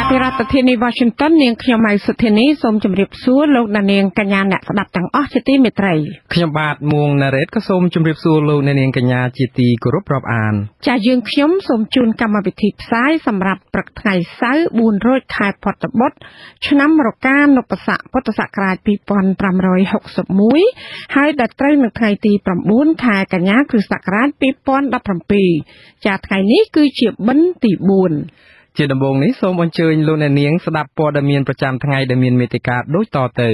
ពីរដ្ឋធានី Washington នាងខ្ញុំហៅសុធានីសូមជម្រាបសួរលោកអ្នកនាងកញ្ញាអ្នកស្ដាប់ទាំងអស់ជាទីមេត្រីខ្ញុំបាទមួងណារ៉េតក៏សូមជម្រាបសួរលោកអ្នកនាងកញ្ញាជាទីគោរពរាប់អានចា៎យើងខ្ញុំសូមជូនកម្មវិធីផ្សាយសម្រាប់ព្រឹកថ្ងៃសៅរ៍4រោចខែផុតបុត្រឆ្នាំរកានុបស័កពុទ្ធសករាជ2561ហើយដល់ត្រូវនៅថ្ងៃទី9ខែកញ្ញាគ្រិស្តសករាជ2017ចា៎ថ្ងៃនេះគឺជាបិណ្ឌទី4 ជាដំបូងនេះសូមអញ្ជើញលោកអ្នកនាងស្ដាប់ព័ត៌មានប្រចាំថ្ងៃដែលមានមេត្តាដូចតទៅ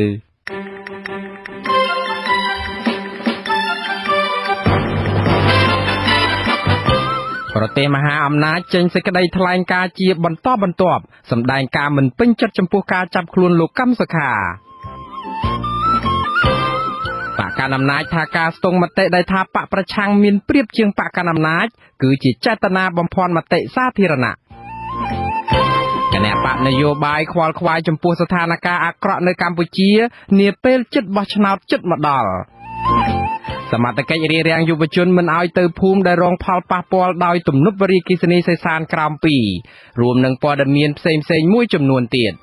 ប្រទេសមហាអំណាចចេញសេចក្តីថ្លែងការណ៍ជាបន្តបន្ទាប់សម្ដែងការមិនពេញចិត្តចំពោះការចាប់ខ្លួនលោកកឹមសុខាបកកណ្ដាលអំណាចថាការស្ទង់មតិដែលថាបកប្រឆាំងមានប្រៀបជាងបកកណ្ដាលអំណាចគឺជាចេតនាបំភាន់មតិសាធារណៈគណៈបកនយោបាយខ្វល់ខ្វាយចំពោះស្ថានភាពអាក្រក់នៅកម្ពុជានាពេលជិតបោះឆ្នោតជិតមកដល់សមត្ថកិច្ចរារាំងយុវជនមិនឲ្យទៅភូមិដែលរងផលប៉ះពាល់ដោយទំនប់វារីអគ្គិសនីសេសានក្រោម2រួមនឹងព័ត៌មានផ្សេងៗមួយចំនួនទៀត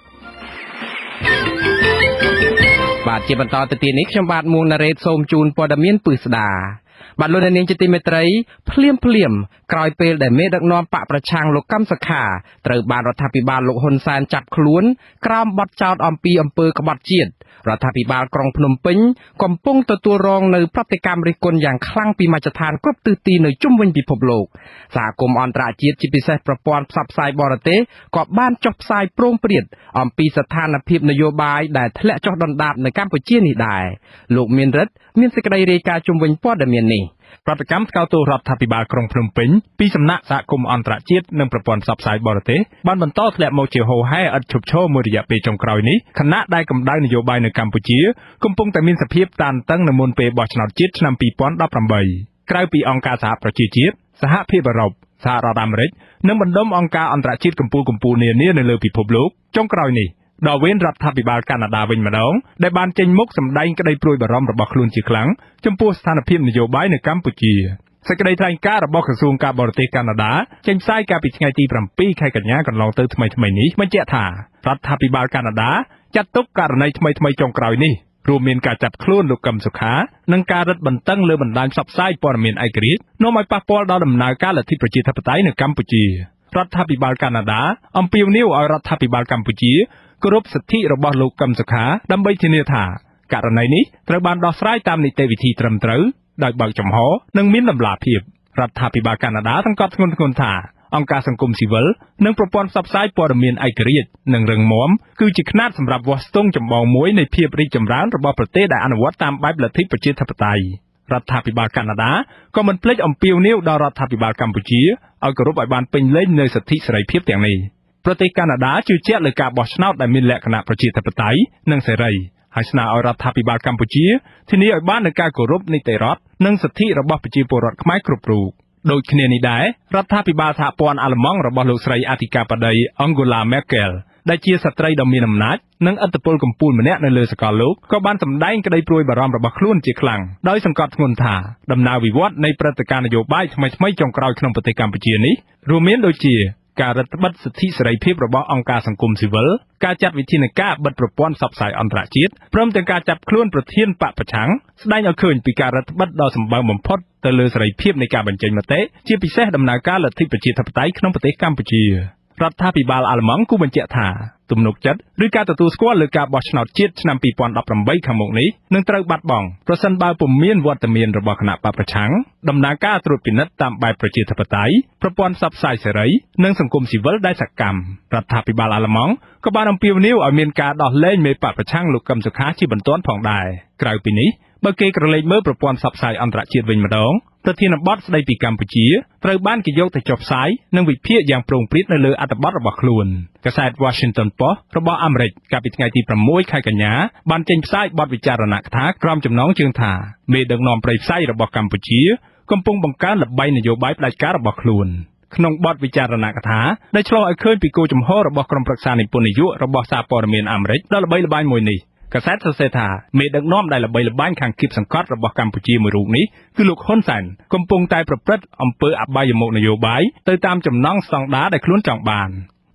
បាទជាបន្តទៅទៀតនេះខ្ញុំបាទមួងណារ៉េតសូមជូនព័ត៌មានពិស្ដាបាទលោកនាងជាទីមេត្រីភ្លាមក្រោយពេលដែលមេដឹកនាំបកប្រឆាំងលោកកឹមសុខាត្រូវបានរដ្ឋាភិបាលលោកហ៊ុនសែនចាប់ខ្លួនក្រោមបទចោទអំពីអំពើក្បត់ជាតិរដ្ឋាភិបាលក្រុងភ្នំពេញកំពុងទទួលរងនៅប្រតិកម្មរិះគន់យ៉ាងខ្លាំងពីមជ្ឈដ្ឋានគ្រប់ទិសទីនៅជុំវិញពិភពលោកសហគមន៍អន្តរជាតិជាពិសេសប្រព័ន្ធផ្សព្វផ្សាយបរទេសក៏បានចុះផ្សាយប្រងព្រាតអំពីស្ថានភាពនយោបាយដែលធ្លាក់ចុះដុនដាបនៅកម្ពុជានេះដែរលោកមានរិទ្ធមានសេចក្តីរាយការណ៍ជុំវិញព័ត៌មាននេះប្រតិកម្មស្កោតទោសរដ្ឋាភិបាលក្រុងភ្នំពេញពីសំណាក់សហគមន៍អន្តរជាតិនិងប្រព័ន្ធផ្សព្វផ្សាយបរទេសបានបន្តធ្លាក់មកជាហូរហែឥតឈប់ឈរមួយរយៈពេលចុងក្រោយនេះខណៈដែលកម្ដៅនយោបាយនៅកម្ពុជាកំពុងតែមានសភាពតានតឹងនៅមុនពេលបោះឆ្នោតជាតិឆ្នាំ2018ក្រៅពីអង្គការសហប្រជាជាតិសហភាពអឺរ៉ុបសហរដ្ឋអាមេរិកនិងបណ្ដុំអង្គការអន្តរជាតិកម្ពុជានានានៅលើពិភពលោកចុងក្រោយនេះដល់វេនរដ្ឋាភិបាលកាណាដាវិញម្ដងដែលបានចេញមុខសម្ដែងក្តីព្រួយបារម្ភរបស់ខ្លួនជាខ្លាំងចំពោះស្ថានភាពនយោបាយនៅកម្ពុជាសេចក្តីថ្លែងការណ៍របស់ក្រសួងការបរទេសកាណាដាចេញផ្សាយកាលពីថ្ងៃទី7ខែកញ្ញាកន្លងទៅថ្មីៗនេះបញ្ជាក់ថារដ្ឋាភិបាលកាណាដាចាត់ទុកករណីថ្មីៗចុងក្រោយនេះរួមមានការចាប់ខ្លួនលោកកឹមសុខានិងការរឹតបន្តឹងលើបណ្ដាញផ្សព្វផ្សាយព័ត៌មានឯករាជ្យនាំឲ្យប៉ះពាល់ដល់ដំណើរការលទ្ធិប្រជាធិបតេយ្យនៅកម្ពុជារដ្ឋាភិបាលកាណាដាអំពាវនាវឲ្យរដ្ឋាភិបាលកម្ពុជាគោរពសិទ្ធិរបស់លោកកឹមសុខាដើម្បីធានាថាករណីនេះត្រូវបានដោះស្រាយតាមនីតិវិធីត្រឹមត្រូវដោយបើកចំហនិងមានតម្លាភាពរដ្ឋាភិបាលកាណាដាសង្កត់ធ្ងន់ថាអង្គការសង្គមស៊ីវិលនិងប្រព័ន្ធផ្សព្វផ្សាយព័ត៌មានឯករាជ្យនិងរឹងមាំគឺជាខ្នាតសម្រាប់វាស់ស្ទង់ចម្បងមួយនៃភាពរីកចម្រើនរបស់ប្រទេសដែលអនុវត្តតាមបែបលទ្ធិប្រជាធិបតេយ្យរដ្ឋាភិបាលកាណាដាក៏មិនភ្លេចអំពាវនាវដល់រដ្ឋាភិបាលកម្ពុជាឲ្យគោរពឲ្យបានពេញលេញនូវសិទ្ធិសេរីភាពទាំងនេះប្រទេសកាណាដាជឿជាក់លើការបោះឆ្នោតដែលមានលក្ខណៈប្រជាធិបតេយ្យនិងសេរីហើយស្នើឲ្យរដ្ឋាភិបាលកម្ពុជាធានាឲ្យបាននូវការគោរពនីតិរដ្ឋនិងសិទ្ធិរបស់ប្រជាពលរដ្ឋខ្មែរគ្រប់រូបដូចគ្នានេះដែររដ្ឋាភិបាលសហព័ន្ធអាល្លឺម៉ង់របស់លោកស្រីអធិការបតីអង់ហ្គូឡាមែកែលដែលជាស្ត្រីដ៏មានអំណាចនិងឥទ្ធិពលកំពូលម្នាក់នៅលើសកលលោកក៏បានសម្ដែងក្តីព្រួយបារម្ភរបស់ខ្លួនជាខ្លាំងដោយសង្កត់ធ្ងន់ថាដំណើរវិវត្តនៃព្រឹត្តិការណ៍នយោបាយថ្មីៗចុងក្រោយក្នុងប្រទេសកម្ពុជានេះរួមមានដូចជាការរឹតបន្តឹងសិទ្ធិសេរីភាពរបស់អង្គការសង្គមស៊ីវិលការចាត់វិធានការបិទប្រព័ន្ធផ្សព្វផ្សាយអន្តរជាតិព្រមទាំងការចាប់ខ្លួនប្រធានបកប្រឆាំងស្ដែងឲ្យឃើញពីការរឹតបន្តឹងដ៏សម្បើមបំផុតទៅលើសេរីភាពនៃការបញ្ចេញមតិជាពិសេសដំណើរការលទ្ធិប្រជាធិបតេយ្យក្នុងប្រទេសកម្ពុជារដ្ឋាភិបាលអាល្លឺម៉ង់គូបញ្ជាក់ថាទំនុកចិត្តឬការទទួលស្គាល់លើការបោះឆ្នោតជាតិឆ្នាំ2018ខាងមុខនេះនឹងត្រូវបាត់បង់ប្រសិនបើពុំមានវត្តមានរបស់គណៈបកប្រឆាំងដំណើរការត្រួតពិនិត្យតាមបែបប្រជាធិបតេយ្យប្រព័ន្ធផ្សព្វផ្សាយសេរីនិងសង្គមស៊ីវិលដែលសកម្មរដ្ឋាភិបាលអាល្លឺម៉ង់ក៏បានអំពាវនាវឲ្យមានការដោះលែងមេបកប្រឆាំងលោកកឹមសុខាជាបន្ទាន់ផងដែរក្រៅពីនេះបើគេក្រឡេកមើលប្រព័ន្ធផ្សព្វផ្សាយអន្តរជាតិវិញម្ដងប្រធានបទស្ដីពីកម្ពុជាត្រូវបានគេយកទៅចុះផ្សាយនិងវិភាគយ៉ាងប្រងព្រាតនៅលើអត្ថបទរបស់ខ្លួនកាសែត Washington Post របស់អាមេរិកកាលពីថ្ងៃទី6ខែកញ្ញាបានចេញផ្សាយបទវិចារណកថាក្រុមចំណងជើងថាមេដឹកនាំប្រៃផ្សៃរបស់កម្ពុជាកំពុងបង្កើនល្បែងនយោបាយផ្ដាច់ការរបស់ខ្លួនក្នុងបទវិចារណកថាដែលឆ្លុះឲ្យឃើញពីគោលជំហររបស់ក្រុមប្រឹក្សានិពន្ធនយោបាយរបស់សារព័ត៌មានអាមេរិកដ៏ល្បីល្បាញមួយនេះកាសែតសរសេរថាមេដឹកនាំដែលល្បីល្បាញខាងគៀបសង្កត់របស់កម្ពុជាមួយរូបនេះគឺលោកហ៊ុនសែនកំពុងតែប្រព្រឹត្តអំពើអបាយមុខនយោបាយទៅតាមចំណង់ស្តង់ដារដែលខ្លួនចង់បាន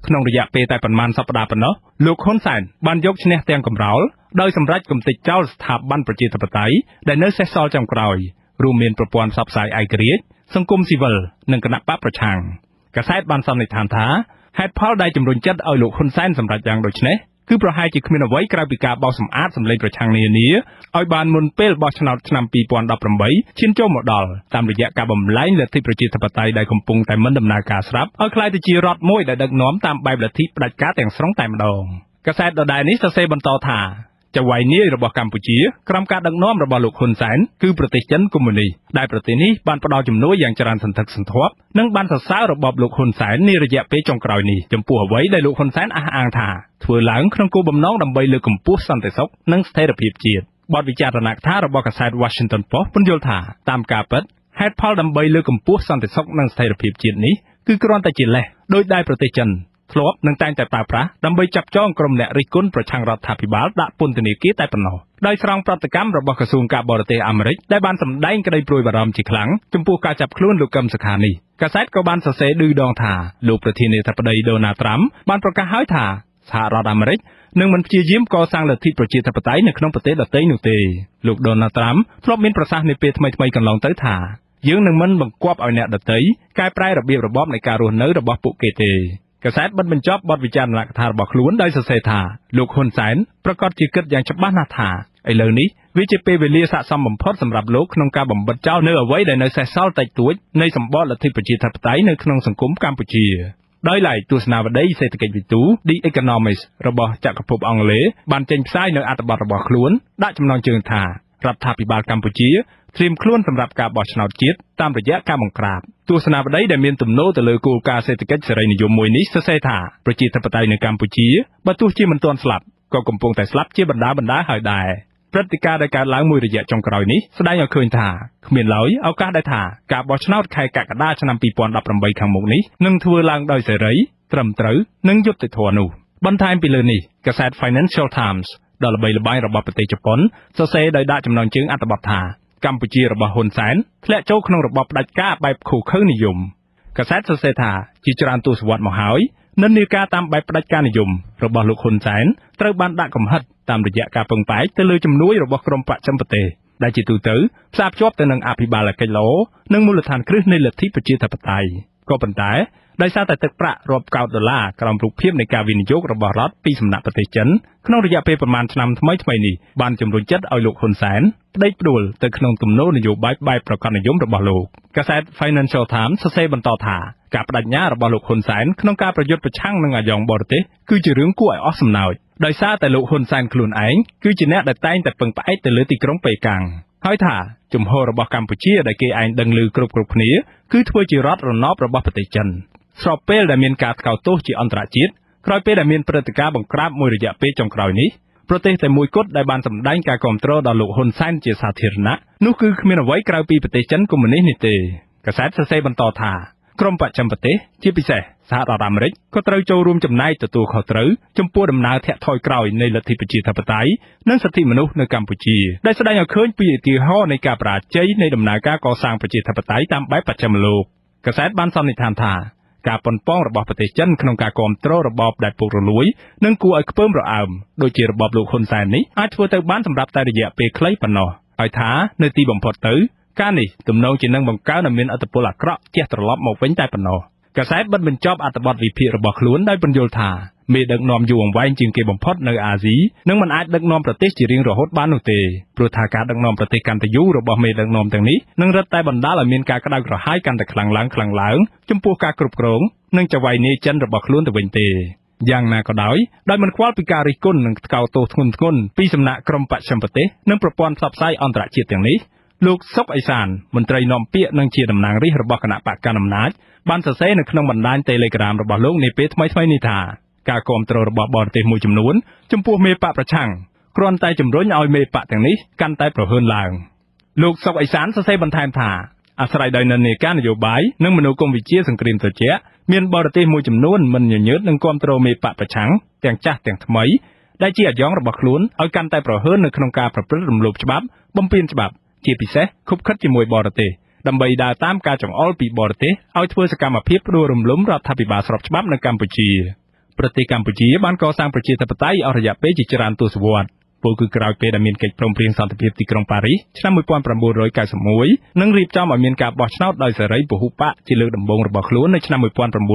ក្នុងរយៈពេលតែប៉ុន្មានសប្តាហ៍ប៉ុណ្ណោះលោកហ៊ុនសែនបានយកឈ្នះទាំងកំរោលដោយសម្រេចគំទេចចោលស្ថាប័នប្រជាធិបតេយ្យដែលនៅសេសសល់ចុងក្រោយរួមមានប្រព័ន្ធផ្សព្វផ្សាយឯករាជ្យសង្គមស៊ីវិលនិងគណៈបកប្រឆាំងកាសែតបានសន្និដ្ឋានថាហេតុផលដែលជំរុញចិត្តឲ្យលោកហ៊ុនសែនសម្រេចយ៉ាងដូចនេះគឺប្រហែលជាគ្មានអ្វីក្រៅពីការបោសសម្អាតសម្លេងប្រឆាំងនានាឲ្យបានមុនពេលបោះឆ្នោតឆ្នាំ2018ឈានចូលមកដល់តាមរយៈការបំលែងលទ្ធិប្រជាធិបតេយ្យដែលកំពុងតែមិនដំណើរការស្រាប់ឲ្យក្លាយទៅជារដ្ឋមួយដែលដឹកនាំតាមបែបលទ្ធិផ្ដាច់ការទាំងស្រុងតែម្ដងកាសែតដដែលនេះសរសេរបន្តថាចៅហ្វាយនាយរបស់កម្ពុជាក្រោមការដឹកនាំរបស់លោកហ៊ុនសែនគឺប្រទេសចិនកុម្មុយនីសដែលប្រទេសនេះបានផ្ដល់ជំនួយយ៉ាងច្រើនសន្ធឹកសន្ធាប់និងបានសរសើររបបលោកហ៊ុនសែននារយៈពេលចុងក្រោយនេះចំពោះអ្វីដែលលោកហ៊ុនសែនអះអាងថាធ្វើឡើងក្នុងគោលបំណងដើម្បីលើកកម្ពស់សន្តិសុខនិងស្ថិរភាពជាតិបទវិចារណកថារបស់កាសែត Washington Post ពន្យល់ថាតាមការពិតហេតុផលដើម្បីលើកកម្ពស់សន្តិសុខនិងស្ថិរភាពជាតិនេះគឺគ្រាន់តែជាលេសដោយដែលប្រទេសចិនធ្លាប់នឹងតែងតែប្រើប្រាស់ដើម្បីចាប់ចងក្រុមអ្នករិះគន់ប្រឆាំងរដ្ឋាភិបាលដាក់ពន្ធនាគារតែប៉ុណ្ណោះដោយស្រង់ប្រតិកម្មរបស់ក្រសួងការបរទេសអាមេរិកដែលបានសម្ដែងក្តីព្រួយបារម្ភជាខ្លាំងចំពោះការចាប់ខ្លួនលោកកឹមសុខានេះកាសែតក៏បានសរសេរឌឺដងថាលោកប្រធានាធិបតីដូណាល់ត្រាំបានប្រកាសហើយថាសហរដ្ឋអាមេរិកនឹងមិនព្យាយាមកសាងលទ្ធិប្រជាធិបតេយ្យនៅក្នុងប្រទេសដទៃនោះទេលោកដូណាល់ត្រាំធ្លាប់មានប្រសាសន៍នាពេលថ្មីៗកន្លងទៅថាយើងនឹងមិនបង្គាប់ឲ្យអ្នកដទៃកែប្រែរបៀបរបបនៃការរស់នៅរបស់ពួកគេទេកាសែតបិទបញ្ចប់បទវិចារណកថារបស់ខ្លួនដោយសរសេរថាលោកហ៊ុនសែនប្រកាសជាគិតយ៉ាងច្បាស់ណាស់ថាឥឡូវនេះវាជាពេលវេលាស័ក្តិសមបំផុតសម្រាប់លោកក្នុងការបំបិទចោលនៅអ្វីដែលនៅសេសសល់តិចតួចនៃសម្បកលទ្ធិប្រជាធិបតេយ្យនៅក្នុងសង្គមកម្ពុជាដោយឡែកទស្សនាវដ្តីសេដ្ឋកិច្ចវិទូ The Economist របស់ចក្រភពអង់គ្លេសបានចេញផ្សាយនៅអត្ថបទរបស់ខ្លួនដាក់ចំណងជើងថារដ្ឋាភិបាលកម្ពុជាត្រៀមខ្លួនសម្រាប់ការបោះឆ្នោតជាតិតាមរយៈការបង្ក្រាបទស្សនាវដ្តីដែលមានទំនោរទៅលើគោលការណ៍សេដ្ឋកិច្ចសេរីនិយមមួយនេះសរសេរថាប្រជាធិបតេយ្យនៅកម្ពុជាបើទោះជាមិនទាន់ស្លាប់ក៏កំពុងតែស្លាប់ជាបណ្ដាហើយដែរព្រឹត្តិការណ៍ដែលកើតឡើងមួយរយៈចុងក្រោយនេះស្ដែងឲ្យឃើញថាគ្មានឡើយឱកាសដែលថាការបោះឆ្នោតខែកក្កដាឆ្នាំ2018ខាងមុខនេះនឹងធ្វើឡើងដោយសេរីត្រឹមត្រូវនិងយុត្តិធម៌នោះបន្ថែមពីលើនេះកាសែត Financial Times ដ៏ល្បីល្បាញរបស់ប្រទេសជប៉ុនសរសេរដោយដាក់ចំណងជើងអត្ថបទថាកម្ពុជារបស់ហ៊ុនសែនធ្លាក់ចូលក្នុងរបបផ្ដាច់ការបែបឃោឃៅនិយមកាសែតសរសេរថាជាច្រើនទសវត្សរ៍មកហើយនិន្នាការតាមបែបផ្ដាច់ការនិយមរបស់លោកហ៊ុនសែនត្រូវបានដាក់កំហិតតាមរយៈការពឹងផ្អែកទៅលើជំនួយរបស់ក្រុមបច្ចឹមប្រទេសដែលជាទូទៅផ្សារភ្ជាប់ទៅនឹងអភិបាលកិច្ចល្អនិងមូលដ្ឋានគ្រឹះនៃលទ្ធិប្រជាធិបតេយ្យក៏ប៉ុន្តែដោយសារតែទឹកប្រាក់រាប់កោតដុល្លារក្រោមរូបភាពនៃការវិនិយោគរបស់រដ្ឋពីសំណាក់ប្រទេសចិនក្នុងរយៈពេលប្រមាណឆ្នាំថ្មីៗនេះបានជំរុញចិត្តឲ្យលោកហ៊ុនសែនផ្ដេកផ្ដួលទៅក្នុងទំនោរនយោបាយបែបប្រកបនិយមរបស់លោកកាសែត Financial Times សរសេរបន្តថាការបដិញ្ញារបស់លោកហ៊ុនសែនក្នុងការប្រយុទ្ធប្រឆាំងនឹងអាយ៉ងបរទេសគឺជារឿងគួរឲ្យអស់សំណើចដោយសារតែលោកហ៊ុនសែនខ្លួនឯងគឺជាអ្នកដែលតែងតែពឹងផ្អែកទៅលើទីក្រុងប៉េកាំងហើយថាជំហររបស់កម្ពុជាដែលគេឯងដឹងឮគ្រប់គ្នាគឺធ្វើជារដ្ឋរណបរបស់ប្រទេសចិនស្របពេលដែលមានការថ្កោលទោសជាអន្តរជាតិក្រោយពេលដែលមានព្រឹត្តិការណ៍បង្ក្រាបមួយរយៈពេលចុងក្រោយនេះប្រទេសតែមួយគត់ដែលបានសម្ដែងការគាំទ្រដល់លោកហ៊ុនសែនជាសាធារណៈនោះគឺគ្មានអ្វីក្រៅពីប្រទេសចិនកុម្មុយនីសនេះទេកាសែតសរសេរបន្តថាក្រុមបច្ចឹមប្រទេសជាពិសេសសហរដ្ឋអាមេរិកក៏ត្រូវចូលរួមចំណែកទទួលខុសត្រូវចំពោះដំណើរធាក់ថយក្រោយនៃលទ្ធិប្រជាធិបតេយ្យនិងសិទ្ធិមនុស្សនៅកម្ពុជាដែលស្ដែងឲ្យឃើញពីឧទាហរណ៍នៃការបរាជ័យនៃដំណើរការកសាងប្រជាធិបតេយ្យតាមបែបបច្ចឹមលោកកាសែតបានសន្និដ្ឋានថាការប៉ុនប៉ងរបស់ប្រទេសចិនក្នុងការគាំទ្ររបបដែលពុករលួយនិងគួរឲ្យខ្ពើមរអើមដូចជារបបលោកហ៊ុនសែននេះអាចធ្វើទៅបានសម្រាប់តែរយៈពេលខ្លីប៉ុណ្ណោះហើយថានៅទីបំផុតទៅការនេះទំនងជានឹងបង្កើនឲ្យមានឥទ្ធិពលអាក្រក់ជះត្រឡប់មកវិញតែប៉ុណ្ណោះកាសែតបិទបញ្ចប់អត្ថបទវិភាគរបស់ខ្លួនដោយពន្យល់ថាមេដឹកនាំយូរអង្វែងជាងគេបំផុតនៅអាស៊ីនឹងមិនអាចដឹកនាំប្រទេសជារៀងរហូតបាននោះទេព្រោះថាការដឹកនាំប្រទេសកាន់តែយូររបស់មេដឹកនាំទាំងនេះនឹងរឹតតែបណ្ដាលឲ្យមានការក្តៅក្រហាយកាន់តែខ្លាំងឡើងចំពោះការគ្រប់គ្រងនិងចៅហ្វាយនាយចិនរបស់ខ្លួនទៅវិញទេយ៉ាងណាក៏ដោយមិនខ្វល់ពីការរិះគន់និងថ្កោលទោសធ្ងន់ធ្ងរពីសំណាក់ក្រុមបច្ចឹមប្រទេសនិងប្រព័ន្ធផ្សព្វផ្សាយអន្តរជាតិទាំងនេះលោកសុកអេសានមន្ត្រីនាំពាក្យនិងជាតំណាងរាស្ត្ររបស់គណៈបកកណ្ដាលអំណាចបានសរសេរនៅក្នុងបណ្ដាញ Telegram របស់លោកនាពេលថ្មីៗនេះថាការគាំទ្ររបស់បរទេសមួយចំនួនចំពោះមេបកប្រឆាំងគ្រាន់តែជំរុញឲ្យមេបកទាំងនេះកាន់តែប្រហើនឡើងលោកសុកអេសានសរសេរបន្ថែមថាអាស្រ័យដោយនិន្នាការនយោបាយនិងមនោគមវិជ្ជាសង្គ្រាមត្រជាក់មានបរទេសមួយចំនួនមិនញញើតនឹងគាំទ្រមេបកប្រឆាំងទាំងចាស់ទាំងថ្មីដែលជាអាយ៉ងរបស់ខ្លួនឲ្យកាន់តែប្រហើននៅក្នុងការប្រព្រឹត្តរំលោភច្បាប់បំពានច្បាប់ជាពិសេសខុបខិតជាមួយបរទេសដើម្បីដើរតាមការចង្អុលពីបរទេសឲ្យធ្វើសកម្មភាពផ្ដួលរំលំរដ្ឋាភិបាលស្របច្បាប់នៅកម្ពុជាប្រទេសកម្ពុជាបានកសាងប្រជាធិបតេយ្យអស់រយៈពេលជាច្រើនទសវត្សរ៍ពលគឺក្រោយពេលដែលមានកិច្ចព្រមព្រៀងសន្តិភាពទីក្រុងប៉ារីសឆ្នាំ1991និងរៀបចំឲ្យមានការបោះឆ្នោតដោយសេរីពហុបកជាលើកដំបូងរបស់ខ្លួននៅឆ្នាំ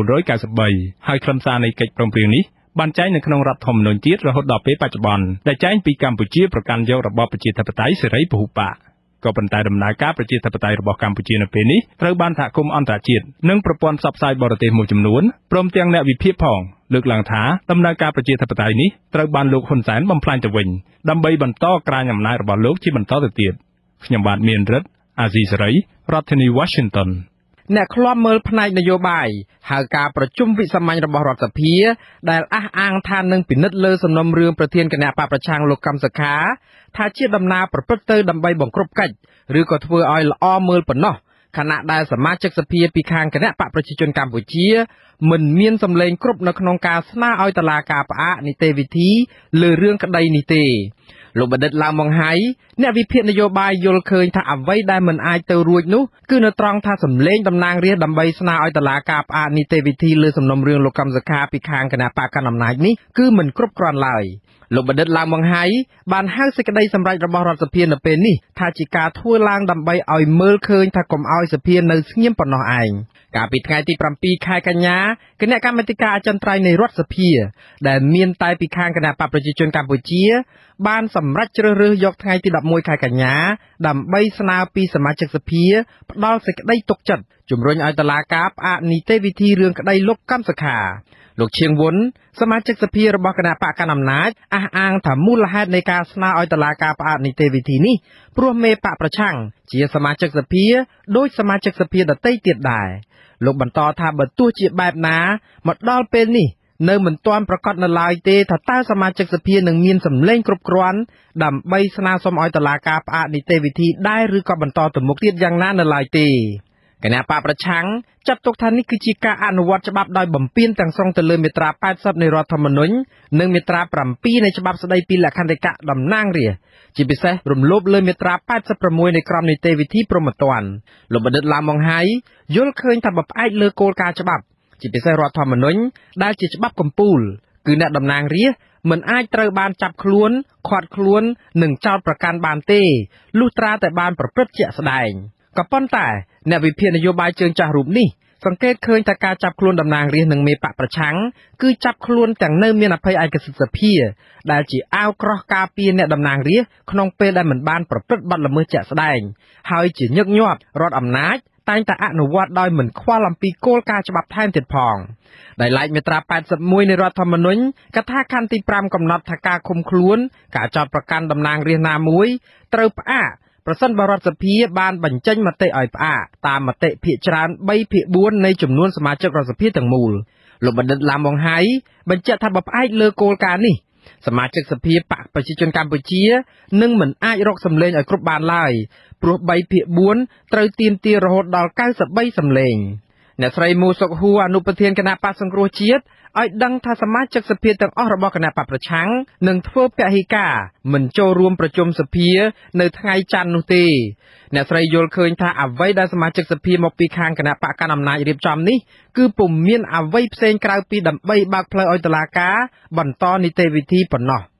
1993ហើយខ្លឹមសារនៃកិច្ចព្រមព្រៀងនេះបានចែងនៅក្នុងរដ្ឋធម្មនុញ្ញជាតិរហូតដល់ពេលបច្ចុប្បន្នដែលចែងពីកម្ពុជាប្រកាន់យករបបប្រជាធិបតេយ្យសេរីពហុបកក៏ប៉ុន្តែដំណើរការប្រជាធិបតេយ្យរបស់កម្ពុជានៅពេលនេះត្រូវបានសហគមន៍អន្តរជាតិនិងប្រព័ន្ធផ្សព្វផ្សាយបរទេសមួយចំនួនព្រមទាំងអ្នកវិភាគផងលើកឡើងថាដំណើរការប្រជាធិបតេយ្យនេះត្រូវបានលោកហ៊ុនសែនបំផ្លាញទៅវិញដើម្បីបន្តក្រាញអំណាចរបស់លោកជាបន្តទៅទៀតខ្ញុំបាទមានរិទ្ធអាស៊ីសេរីរដ្ឋធានី Washington អ្នកឃ្លាំមើលផ្នែកនយោបាយហៅការប្រជុំវិសាមញ្ញរបស់រដ្ឋសភាដែលអះអាងថានឹងពិនិត្យលើសំណុំរឿងប្រធានគណៈបកប្រឆាំងលោកកឹមសុខាថាជាដំណើរប្រព្រឹត្តទៅដើម្បីបង្ក្រប់កិច្ចឬក៏ធ្វើឲ្យល្អមើលប៉ុណ្ណោះខណៈដែលសមាជិកសភាពីខាងគណៈបកប្រជាជនកម្ពុជាមិនមានសម្លេងគ្រប់នៅក្នុងការស្នើឲ្យតុលាការផ្អាកនីតិវិធីលើរឿងក្តីនេះទេលោកបណ្ឌិតឡាវម៉ុងហៃអ្នកវិភាគនយោបាយយល់ឃើញថាអ្វីដែលមិនអាចទៅរួចនោះគឺនៅត្រង់ថាសម្លេងតំណាងរាស្ត្រដើម្បីស្នើឲ្យតុលាការផ្អាកនីតិវិធីលើសំណុំរឿងលោកកឹមសុខាពីខាងគណៈបកកណ្ដាលអំណាចនេះគឺមិនគ្រប់គ្រាន់ឡើយលោកបណ្ឌិតឡាវម៉ុងហៃបានហៅសេចក្តីសម្រេចរបស់រដ្ឋសភានៅពេលនេះថាជាការធ្វើឡើងដើម្បីឲ្យមើលឃើញថាកុំឲ្យសភានៅស្ងៀមប៉ុណ្ណោះឯងកាលពីថ្ងៃទី7ខែកញ្ញាគណៈកម្មាធិការអចិន្ត្រៃយ៍នៃរដ្ឋសភាដែលមានតែពីខាងគណៈបកប្រជាជនកម្ពុជាបានសម្រេចជ្រើសរើសយកថ្ងៃទី11ខែកញ្ញាដើម្បីស្នើពីសមាជិកសភាផ្ដល់សេចក្តីទុកចិត្តជំរុញឲ្យតុលាការផ្អាកនីតិវិធីរឿងក្តីលោកកឹមសុខាលោកឈៀងវុនសមាជិកសភារបស់គណៈបកកណ្ដាលអំណាចអះអាងថាមូលហេតុនៃការស្នើឲ្យតុលាការផ្អាកនីតិវិធីនេះព្រោះមេបកប្រឆាំងជាសមាជិកសភាដោយសមាជិកសភាដទៃទៀតដែរលោកបន្តថាបើទោះជាបែបណាមកដល់ពេលនេះនៅមិនទាន់ប្រកាសនៅឡើយទេថាតើសមាជិកសភានឹងមានសម្លេងគ្រប់គ្រាន់ដើម្បីស្នើសុំឲ្យតុលាការផ្អាកនីតិវិធីដែរឬក៏បន្តទៅមុខទៀតយ៉ាងណានៅឡើយទេគណៈបកប្រឆាំងចាត់ទុកថានេះគឺជាការអនុវត្តច្បាប់ដោយបំពានទាំងស្រុងទៅលើមាត្រា80នៃរដ្ឋធម្មនុញ្ញនិងមាត្រា7នៃច្បាប់ស្តីពីលក្ខន្តិកៈតំណាងរាស្ត្រជាពិសេសរំលោភលើមាត្រា86នៃក្រមនីតិវិធីព្រហ្មទណ្ឌលោកបណ្ឌិតឡាវម៉ុងហៃយល់ឃើញថាបើផ្អែកលើគោលការណ៍ច្បាប់ជាពិសេសរដ្ឋធម្មនុញ្ញដែលជាច្បាប់កំពូលគឺអ្នកតំណាងរាស្ត្រមិនអាចត្រូវបានចាប់ខ្លួនឃាត់ខ្លួននិងចោទប្រកាន់បានទេលុះត្រាតែបានប្រព្រឹត្តជាក់ស្ដែងក៏ប៉ុន្តែអ្នកវិភាគនយោបាយជើងចាស់រូបនេះសង្កេតឃើញថាការចាប់ខ្លួនតំណាងរាស្ត្រនិងមេបកប្រឆាំងគឺចាប់ខ្លួនទាំងនៅមានអភ័យឯកសិទ្ធិសភាដែលជាអាវក្រោះការពារអ្នកតំណាងរាស្ត្រក្នុងពេលដែលមិនបានប្រព្រឹត្តបទល្មើសជាក់ស្ដែងហើយជាញឹកញាប់រដ្ឋអំណាចតែងតែអនុវត្តដោយមិនខ្វល់អំពីគោលការណ៍ច្បាប់ថែមទៀតផងដែលឡែកមាត្រា81នៃរដ្ឋធម្មនុញ្ញកថាខណ្ឌទី5កំណត់ថាការឃុំខ្លួនការចោទប្រកាន់តំណាងរាស្ត្រណាមួយត្រូវផ្អាកប្រសិនបើរដ្ឋសភាបានបញ្ចេញមតិឲ្យផ្អាកតាមមតិភាគច្រើន3ភាគ4នៃចំនួនសមាជិករដ្ឋសភាទាំងមូលលោកបណ្ឌិតឡាវម៉ុងហៃបញ្ជាក់ថាបើផ្អែកលើគោលការណ៍នេះសមាជិកសភាបកប្រជាជនកម្ពុជានឹងមិនអាចរកសម្លេងឲ្យគ្រប់បានឡើយព្រោះ3ភាគ4ត្រូវទាមទាររហូតដល់93សម្លេងអ្នកស្រីមូសុកហួរអនុប្រធានគណៈបក្សសង្គ្រោះជាតិឲ្យដឹងថាសមាជិកសភាទាំងអស់របស់គណៈបកប្រឆាំងនឹងធ្វើពហិការមិនចូលរួមប្រជុំសភានៅថ្ងៃច័ន្ទនោះទេអ្នកស្រីយល់ឃើញថាអ្វីដែលសមាជិកសភាមកពីខាងគណៈបកកណ្ដាលអំណាចរៀបចំនេះគឺពុំមានអ្វីផ្សេងក្រៅពីដើម្បីបើកផ្លូវឲ្យតុលាការបន្តនីតិវិធីប៉ុណ្ណោះ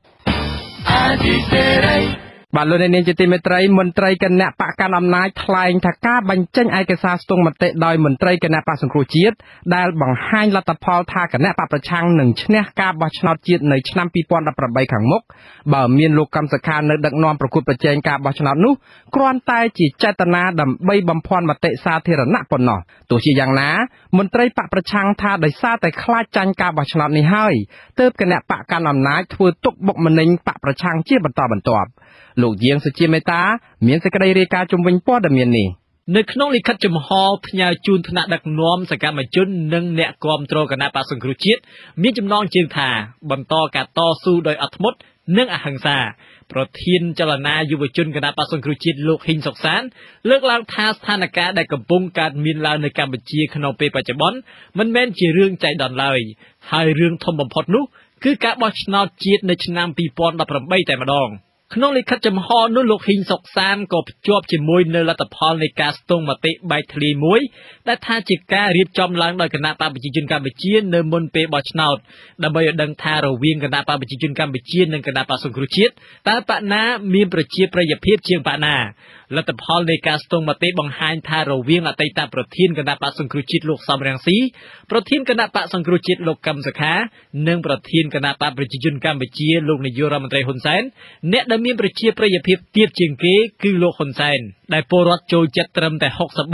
បាទលោកអ្នកនាងជាទីមេត្រីមន្ត្រីគណៈបកកណ្ដាលអំណាចថ្លែងថាការបញ្ចេញឯកសារស្ទង់មតិដោយមន្ត្រីគណៈបកសង្គ្រោះជាតិដែលបង្ហាញលទ្ធផលថាគណៈបកប្រឆាំងនឹងឈ្នះការបោះឆ្នោតជាតិនៅឆ្នាំ2018ខាងមុខបើមានលោកកឹមសុខានៅដឹកនាំប្រកួតប្រជែងការបោះឆ្នោតនោះគ្រាន់តែជាចេតនាដើម្បីបំភាន់មតិសាធារណៈប៉ុណ្ណោះទោះជាយ៉ាងណាមន្ត្រីបកប្រឆាំងថាដោយសារតែខ្លាចចាញ់ការបោះឆ្នោតនេះហើយទើបគណៈបកកណ្ដាលអំណាចធ្វើទុកបុកម្នេញបកប្រឆាំងជាបន្តបន្ទាប់លោកយាងសុជាមេតាមានសេចក្តីរាយការណ៍ជំវិញព័ត៌មាននេះនៅក្នុងលិខិតចំហផ្ញើជូនថ្នាក់ដឹកនាំសកម្មជននិងអ្នកគាំទ្រគណៈបក្សសង្គ្រោះជាតិមានចំណងជើងថាបន្តការតស៊ូដោយអត់ធ្មត់និងអហិង្សាប្រធានចលនាយុវជនគណៈបក្សសង្គ្រោះជាតិលោកហ៊ីងសុកសានលើកឡើងថាស្ថានភាពដែលកំពុងកើតមានឡើងនៅកម្ពុជាក្នុងពេលបច្ចុប្បន្នមិនមែនជារឿងចៃដន្យឡើយហើយរឿងធំបំផុតនោះគឺការបោះឆ្នោតជាតិនៅឆ្នាំ2018តែម្ដងក្នុងលិខិតចំហនោះលោកហ៊ីងសុកសានក៏ភ្ជាប់ជាមួយនៅលទ្ធផលនៃការស្ទង់មតិបែកធ្លាយមួយដែលថាជាការរៀបចំឡើងដោយគណៈបកប្រជាជនកម្ពុជានៅមុនពេលបោះឆ្នោតដើម្បីឲ្យដឹងថារវាងគណៈបកប្រជាជនកម្ពុជានិងគណៈបកសង្គ្រោះជាតិតើបកណាមានប្រជាប្រិយភាពជាងបកណាលទ្ធផលនៃការស្ទង់មតិបង្ហាញថារវាងអតីតប្រធានគណៈបកសង្គ្រោះជាតិលោកសំរងស៊ីប្រធានគណៈបកសង្គ្រោះជាតិលោកកឹមសុខានិងប្រធានគណៈបកប្រជាជនកម្ពុជាលោកនាយករដ្ឋមន្ត្រីហ៊ុនសែនអ្នកដែលមានប្រជាប្រិយភាពទាបជាងគេគឺលោកហ៊ុនសែនដែលពលរដ្ឋចូលចិត្តត្រឹមតែ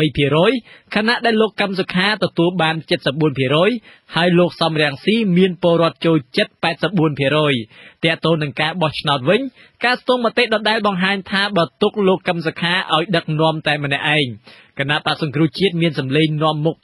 63% ខណៈដែលលោកកឹមសុខាទទួលបាន 74% ហើយលោកសំរងស៊ីមានពលរដ្ឋចូលចិត្ត 84% ទាក់ទងនឹងការបោះឆ្នោតវិញការស្ទង់មតិដដែលបង្ហាញថាបើទុកលោកកឹមសុខាឲ្យដឹកនាំតែម្នាក់ឯងគណៈបកសង្គ្រោះជាតិមានសម្លេងនាំមុខ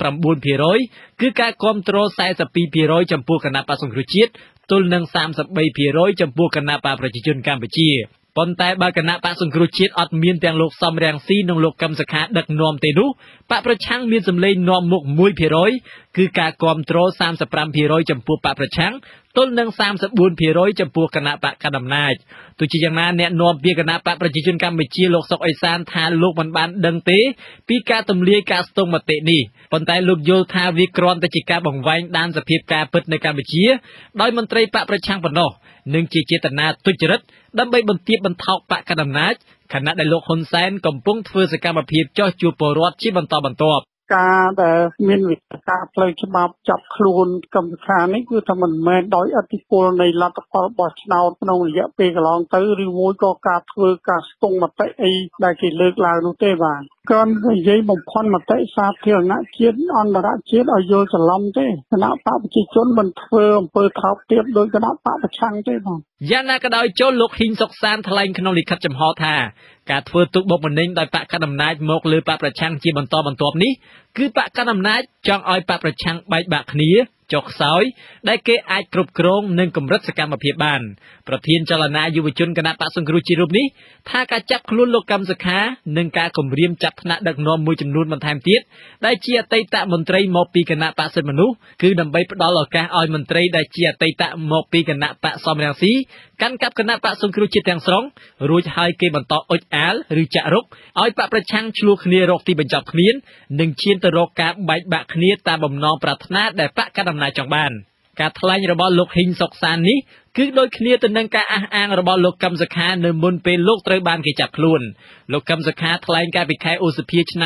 9% គឺការគាំទ្រ 42% ចំពោះគណៈបកសង្គ្រោះជាតិទល់នឹង 33% ចំពោះគណៈបកប្រជាជនកម្ពុជាប៉ុន្តែបើគណៈបកសង្គ្រោះជាតិអត់មានទាំងលោកសំរងស៊ីនិងលោកកឹមសុខាដឹកនាំទេនោះបកប្រឆាំងមានសម្លេងនាំមុខ 1% គឺការគាំទ្រ 35% ចំពោះបកប្រឆាំងទល់នឹង 34% ចំពោះគណៈបកកណ្ដាលអំណាចទោះជាយ៉ាងណាអ្នកនាំពាក្យគណៈបកប្រជាជនកម្ពុជាលោកសុកអេសានថាលោកមិនបានដឹងទេពីការទម្លាយការស្ទង់មតិនេះប៉ុន្តែលោកយល់ថាវាគ្រាន់តែជាការបង្វែងដានសភាពការពិតនៅកម្ពុជាដោយមន្ត្រីបកប្រឆាំងប៉ុណ្ណោះនិងជាចេតនាទុច្ចរិតដើម្បីបន្ទាបបន្ថោកបកកណ្ដាលអំណាចខណៈដែលលោកហ៊ុនសែនកំពុងធ្វើសកម្មភាពចោះជួបពលរដ្ឋជាបន្តបន្ទាប់ការដែលមានវិធានការផ្លូវច្បាប់ចាប់ខ្លួនកម្មវិធីនេះគឺថាមិនមែនដោយឥទ្ធិពលនៃលទ្ធផលបោះឆ្នោតក្នុងរយៈពេលកន្លងទៅឬមួយក៏ការធ្វើការស្ទង់មតិអីដែលគេលើកឡើងនោះទេបាទគ្រាន់តែនិយាយបំផន់មតិសាធារណជាតិអន្តរជាតិឲ្យយល់ច្រឡំទេគណៈបកប្រជាជនមិនធ្វើអំពើថោកទាបដោយគណៈបកប្រឆាំងទេបាទយ៉ាងណាក៏ដោយចូលលោកហ៊ីងសុកសានថ្លែងក្នុងលិខិតចំហថាការធ្វើទុកបុកម្នេញដោយបកកណ្ដាលអំណាចមកលើបកប្រឆាំងជាបន្តបន្ទាប់នេះគឺបកកណ្ដាលអំណាចចង់ឲ្យបកប្រឆាំងបែកបាក់គ្នាចុះខ្សោយដែលគេអាចគ្រប់គ្រងនិងកម្រិតសកម្មភាពបានប្រធានចលនាយុវជនគណៈបកសង្គ្រោះជាតិរូបនេះថាការចាប់ខ្លួនលោកកឹមសុខានិងការគម្រាមចាប់ថ្នាក់ដឹកនាំមួយចំនួនបន្ថែមទៀតដែលជាអតីតមន្ត្រីមកពីគណៈបកសិទ្ធិមនុស្សគឺដើម្បីផ្ដល់ឱកាសឲ្យមន្ត្រីដែលជាអតីតមកពីគណៈបកសំរងស៊ីកាន់កាប់គណៈបកសង្គ្រោះជាតិទាំងស្រុងរួចហើយគេបន្តអុចអាលឬចាក់រុកឲ្យបកប្រឆាំងឆ្លោះគ្នារកទីបញ្ចប់គ្មាននិងឈានទៅរកការបែកបាក់គ្នាតាមបំណងប្រាថ្នាដែលបកកណ្ដាលអំណាចចង់បានការថ្លែងរបស់លោកហ៊ីងសុកសាននេះគឺដូចគ្នាទៅនឹងការអះអាងរបស់លោកកឹមសុខានៅមុនពេលលោកត្រូវបានគេចាប់ខ្លួនលោកកឹមសុខាថ្លែងកាលពីខែឧសភាឆ្នាំ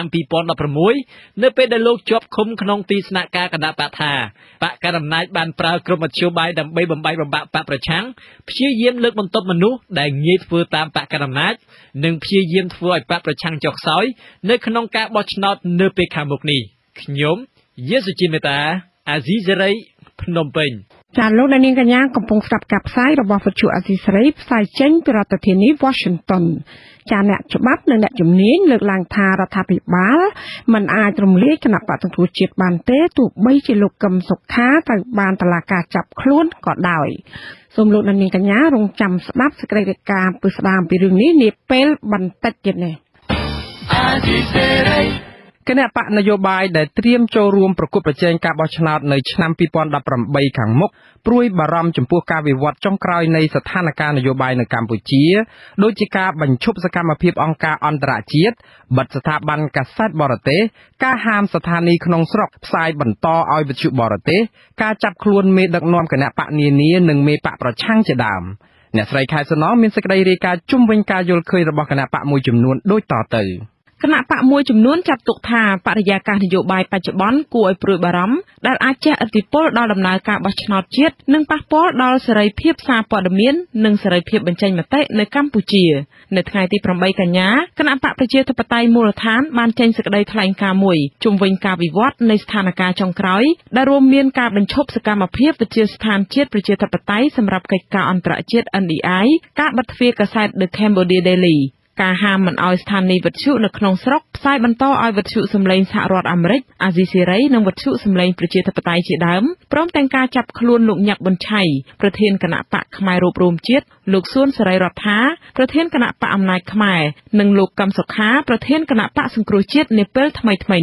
2016នៅពេលដែលលោកជាប់ឃុំក្នុងទីស្នាក់ការគណៈបកថាបកកណ្ដាលអំណាចបានប្រើគ្រប់មធ្យោបាយដើម្បីបំបែកបំបាក់បកប្រឆាំងព្យាយាមលើកបន្ទប់មនុស្សដែលងាយធ្វើតាមបកកណ្ដាលអំណាចនិងព្យាយាមធ្វើឲ្យបកប្រឆាំងចុះខ្សោយនៅក្នុងការបោះឆ្នោតនៅពេលខាងមុខនេះខ្ញុំយេសុជីមេតាអាស៊ីសេរីភ្នំពេញចាលោកនាងកញ្ញាកំពុងស្ដាប់ការផ្សាយរបស់វិទ្យុអាស៊ីសេរីផ្សាយចេញពីរដ្ឋធានី Washington ចាអ្នកច្បាប់និងអ្នកជំនាញលើកឡើងថារដ្ឋាភិបាលមិនអាចរំលាយគណៈបកសង្គ្រោះជាតិបានទេទោះបីជាលោកកឹមសុខាត្រូវបានតុលាការចាប់ខ្លួនក៏ដោយសូមលោកនាងកញ្ញារងចាំស្ដាប់សេចក្តីរាយការណ៍ពីស្ដាមពីរឿងនេះនាពេលបន្តិចទៀតនេះអាស៊ីសេរីគណៈបកនយោបាយដែលត្រៀមចូលរួមប្រគល់ប្រជែងការបោះឆ្នោតនៅឆ្នាំ2018ខាងមុខព្រួយបារម្ភចំពោះការវិវត្តចុងក្រោយនៃស្ថានភាពនយោបាយនៅកម្ពុជាដូចជាការបញ្ឈប់សកម្មភាពអង្គការអន្តរជាតិបិទស្ថាប័នកាសែតបរទេសការហាមស្ថានីយ៍ក្នុងស្រុកផ្សាយបន្តឲ្យវិទ្យុបរទេសការចាប់ខ្លួនមេដឹកនាំគណៈបកនានានិងមេបកប្រឆាំងជាដើមអ្នកស្រីខែសំណងមានសេចក្តីរាយការណ៍ជុំវិញការយល់ឃើញរបស់គណៈបកមួយចំនួនដូចតទៅគណៈបកមួយចំនួនចាត់ទុកថាបរិយាកាសនយោបាយបច្ចុប្បន្នគួរឲ្យព្រួយបារម្ភដែលអាចជះឥទ្ធិពលដល់ដំណើរការបោះឆ្នោតជាតិនិងប៉ះពាល់ដល់សេរីភាពសារព័ត៌មាននិងសេរីភាពបញ្ចេញមតិនៅកម្ពុជានៅថ្ងៃទី8កញ្ញាគណៈបកប្រជាធិបតេយ្យមូលដ្ឋានបានចេញសេចក្តីថ្លែងការណ៍មួយជុំវិញការវិវត្តនៃស្ថានភាពចុងក្រោយដែលរួមមានការបញ្ឈប់សកម្មភាពវិទ្យាស្ថានជាតិប្រជាធិបតេយ្យសម្រាប់កិច្ចការអន្តរជាតិ NDI ការបិទទ្វារកាសែត The Cambodia Dailyការហាមមិនឲ្យស្ថានីយ៍វិទ្យុនៅក្នុងស្រុកផ្សាយបន្តឲ្យវិទ្យុសម្លេងសហរដ្ឋអាមេរិកអាស៊ីសេរីនិងវិទ្យុសម្លេងប្រជាធិបតេយ្យជាដើមព្រមទាំងការចាប់ខ្លួនលោកញ៉ាក់ប៊ុនឆៃប្រធានគណៈបកផ្នែករួបរวมជាតិលោកសួនសេរីរដ្ឋាប្រធានគណៈបកអំណាចខ្មែរនិងលោកកឹមសុខាប្រធានគណៈបកសង្គ្រោះជាតិនាពេលថ្មីៗនេះ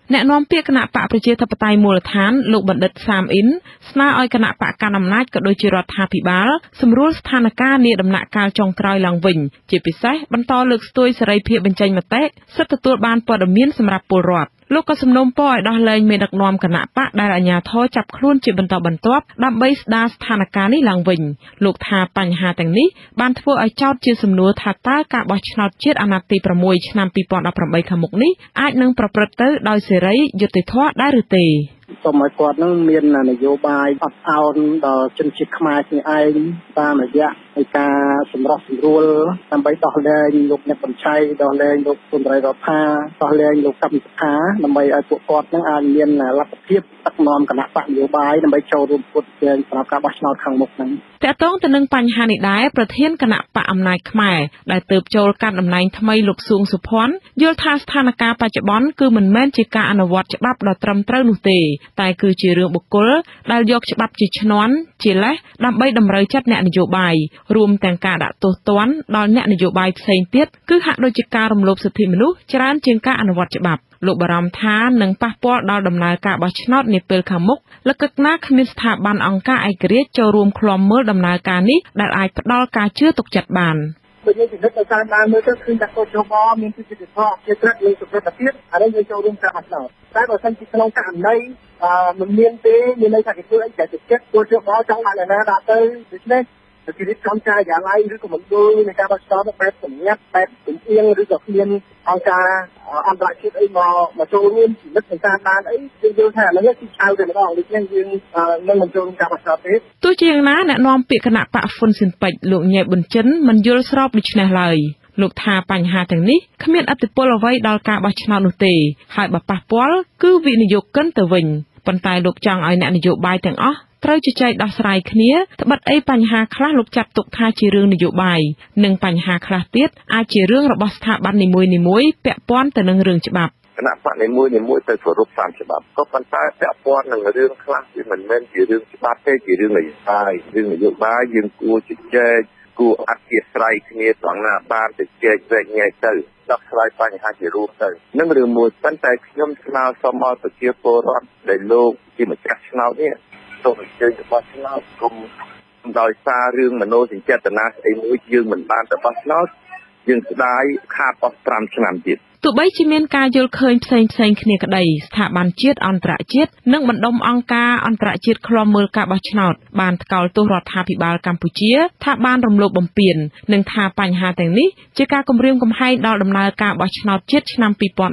អ្នកនាំពាក្យគណៈបកប្រជាធិបតេយ្យមូលដ្ឋានលោកបណ្ឌិតសាមអ៊ីនស្នើឲ្យគណៈបកកណ្ដាលអំណាចក៏ដូចជារដ្ឋាភិបាលសម្រួលស្ថានភាពនាដំណាក់កាលចុងក្រោយឡើងវិញជាពិសេសបន្តលើកស្ទួយសេរីភាពបញ្ចេញមតិសិទ្ធិទទួលបានព័ត៌មានសម្រាប់ពលរដ្ឋលោកក៏សំណូមពរឲ្យដោះលែងមេដឹកនាំគណៈបកដែលអាជ្ញាធរចាប់ខ្លួនជាបន្តបន្ទាប់ដើម្បីស្ដារស្ថានភាពនេះឡើងវិញលោកថាបញ្ហាទាំងនេះបានធ្វើឲ្យចោទជាសំណួរថាតើការបោះឆ្នោតជាតិអាណត្តិទី6ឆ្នាំ2018ខាងមុខនេះអាចនឹងប្រព្រឹត្តទៅដោយសេរីយុត្តិធម៌ដែរឬទេសូមឲ្យគាត់នឹងមាននយោបាយអត់ឱនដល់ជនជាតិខ្មែរគ្នាឯងតាមរយៈនៃការសម្រុះសម្រួលដើម្បីដោះលែងលោកអ្នកបញ្ឆៃដោះលែងលោកសុនត្រីរដ្ឋាដោះលែងលោកកម្មសខាដើម្បីឲ្យពួកគាត់នឹងអាចមានលទ្ធភាពដឹកនាំគណៈបកនយោបាយដើម្បីចូលរួមពុតជាសម្រាប់ការបោះឆ្នោតខាងមុខហ្នឹងតើតើទៅនឹងបញ្ហានេះដែរប្រធានគណៈបកអំណាចខ្មែរដែលទើបចូលកាន់តំណែងថ្មីលោកសួងសុភ័ណ្ឌយល់ថាស្ថានភាពបច្ចុប្បន្នគឺមិនមែនជាការអនុវត្តច្បាប់ដ៏ត្រឹមត្រូវនោះទេតែគឺជារឿងបុគ្គលដែលយកច្បាប់ជាឈ្នន់ជាលេសដើម្បីតម្រូវចិត្តអ្នកនយោបាយរួមទាំងការដាក់ទោសទណ្ឌដល់អ្នកនយោបាយផ្សេងទៀតគឺហាក់ដូចជាការរំលោភសិទ្ធិមនុស្សច្រើនជាងការអនុវត្តច្បាប់លោកបារម្ភថានឹងប៉ះពាល់ដល់ដំណើរការបោះឆ្នោតនាពេលខាងមុខលក្ខណៈគ្មានស្ថាប័នអង្គការឯករាជ្យចូលរួមឃ្លាំមើលដំណើរការនេះដែលអាចផ្ដល់ការជឿទុកចិត្តបានបើយើងពិនិត្យទៅតាមដើមមើលទៅឃើញថាកោជបមានពីសិទ្ធិធម៌ជាក្រិតនិងសុខភាពអានេះយើងចូលរួមការបោះឆ្នោតតែបើសិនជាក្នុងករណីមិនមានទេមានន័យថាគេធ្វើអីតែចិត្តកោជបចង់បានណាដាក់ទៅដូច្នេះជារៀបចំការយ៉ាងไรឬក៏មិនយល់នៃការបោះឆ្នោតបែបសម្ងាត់បែបជំនៀងឬក៏គ្មានអង្គការអន្តរជាតិអីមកចូលរួមពិនិត្យនៃការបានអីយើងយល់ថាឥឡូវគឺឆៅតែម្ដងដូច្នេះយើងនឹងមិនចូលរួមការបោះឆ្នោតទេទោះជាយ៉ាងណាអ្នកនាំពាក្យគណៈបកហ៊ុនស៊ិនប៉ិចលោកញ៉ែប៊ុនចិនមិនយល់ស្របដូច្នេះឡើយលោកថាបញ្ហាទាំងនេះគ្មានឥទ្ធិពលអ្វីដល់ការបោះឆ្នោតនោះទេហើយបើប៉ះពាល់គឺវិនិយោគិនទៅវិញប៉ុន្តែលោកចង់ឲ្យអ្នកនយោបាយទាំងអស់ត្រូវជជែកដោះស្រាយគ្នាត្បិតអីបញ្ហាខ្លះលោកចាត់ទុកថាជារឿងនយោបាយនិងបញ្ហាខ្លះទៀតអាចជារឿងរបស់ស្ថាប័ននីមួយៗពាក់ព័ន្ធទៅនឹងរឿងច្បាប់គណៈបកនីមួយទៅគោរពតាមច្បាប់ក៏ប៉ុន្តែពាក់ព័ន្ធនឹងរឿងខ្លះវាមិនមែនជារឿងច្បាប់ទេជារឿងនយោបាយយើងគួរជជែកគួរអធិស្ឋានគ្នាទាំងណាបានទៅជែកវែកញែកទៅដោះស្រាយបញ្ហាជារួមទៅនឹងរឿងមួយប៉ុន្តែខ្ញុំស្នើសុំឲ្យប្រជាពលរដ្ឋដែលលោកជាម្ចាស់ឆ្នោតនេះសូមអញ្ជើញទៅបោះឆ្នោតគុំដោយសាររឿងមនោសញ្ចេតនាស្អីមួយយើងមិនបានទៅបោះឆ្នោតយើងស្ដាយខាតអស់5ឆ្នាំទៀតទោះបីជាមានការយល់ឃើញផ្សេងៗគ្នាក្តីស្ថាប័នជាតិអន្តរជាតិនិងបណ្ដុំអង្គការអន្តរជាតិឃ្លាំមើលការបោះឆ្នោតបានថ្កោលទោសរដ្ឋាភិបាលកម្ពុជាថាបានរំលោភបំពាននិងថាបញ្ហាទាំងនេះជាការគំរាមកំហែងដល់ដំណើរការបោះឆ្នោតជាតិឆ្នាំ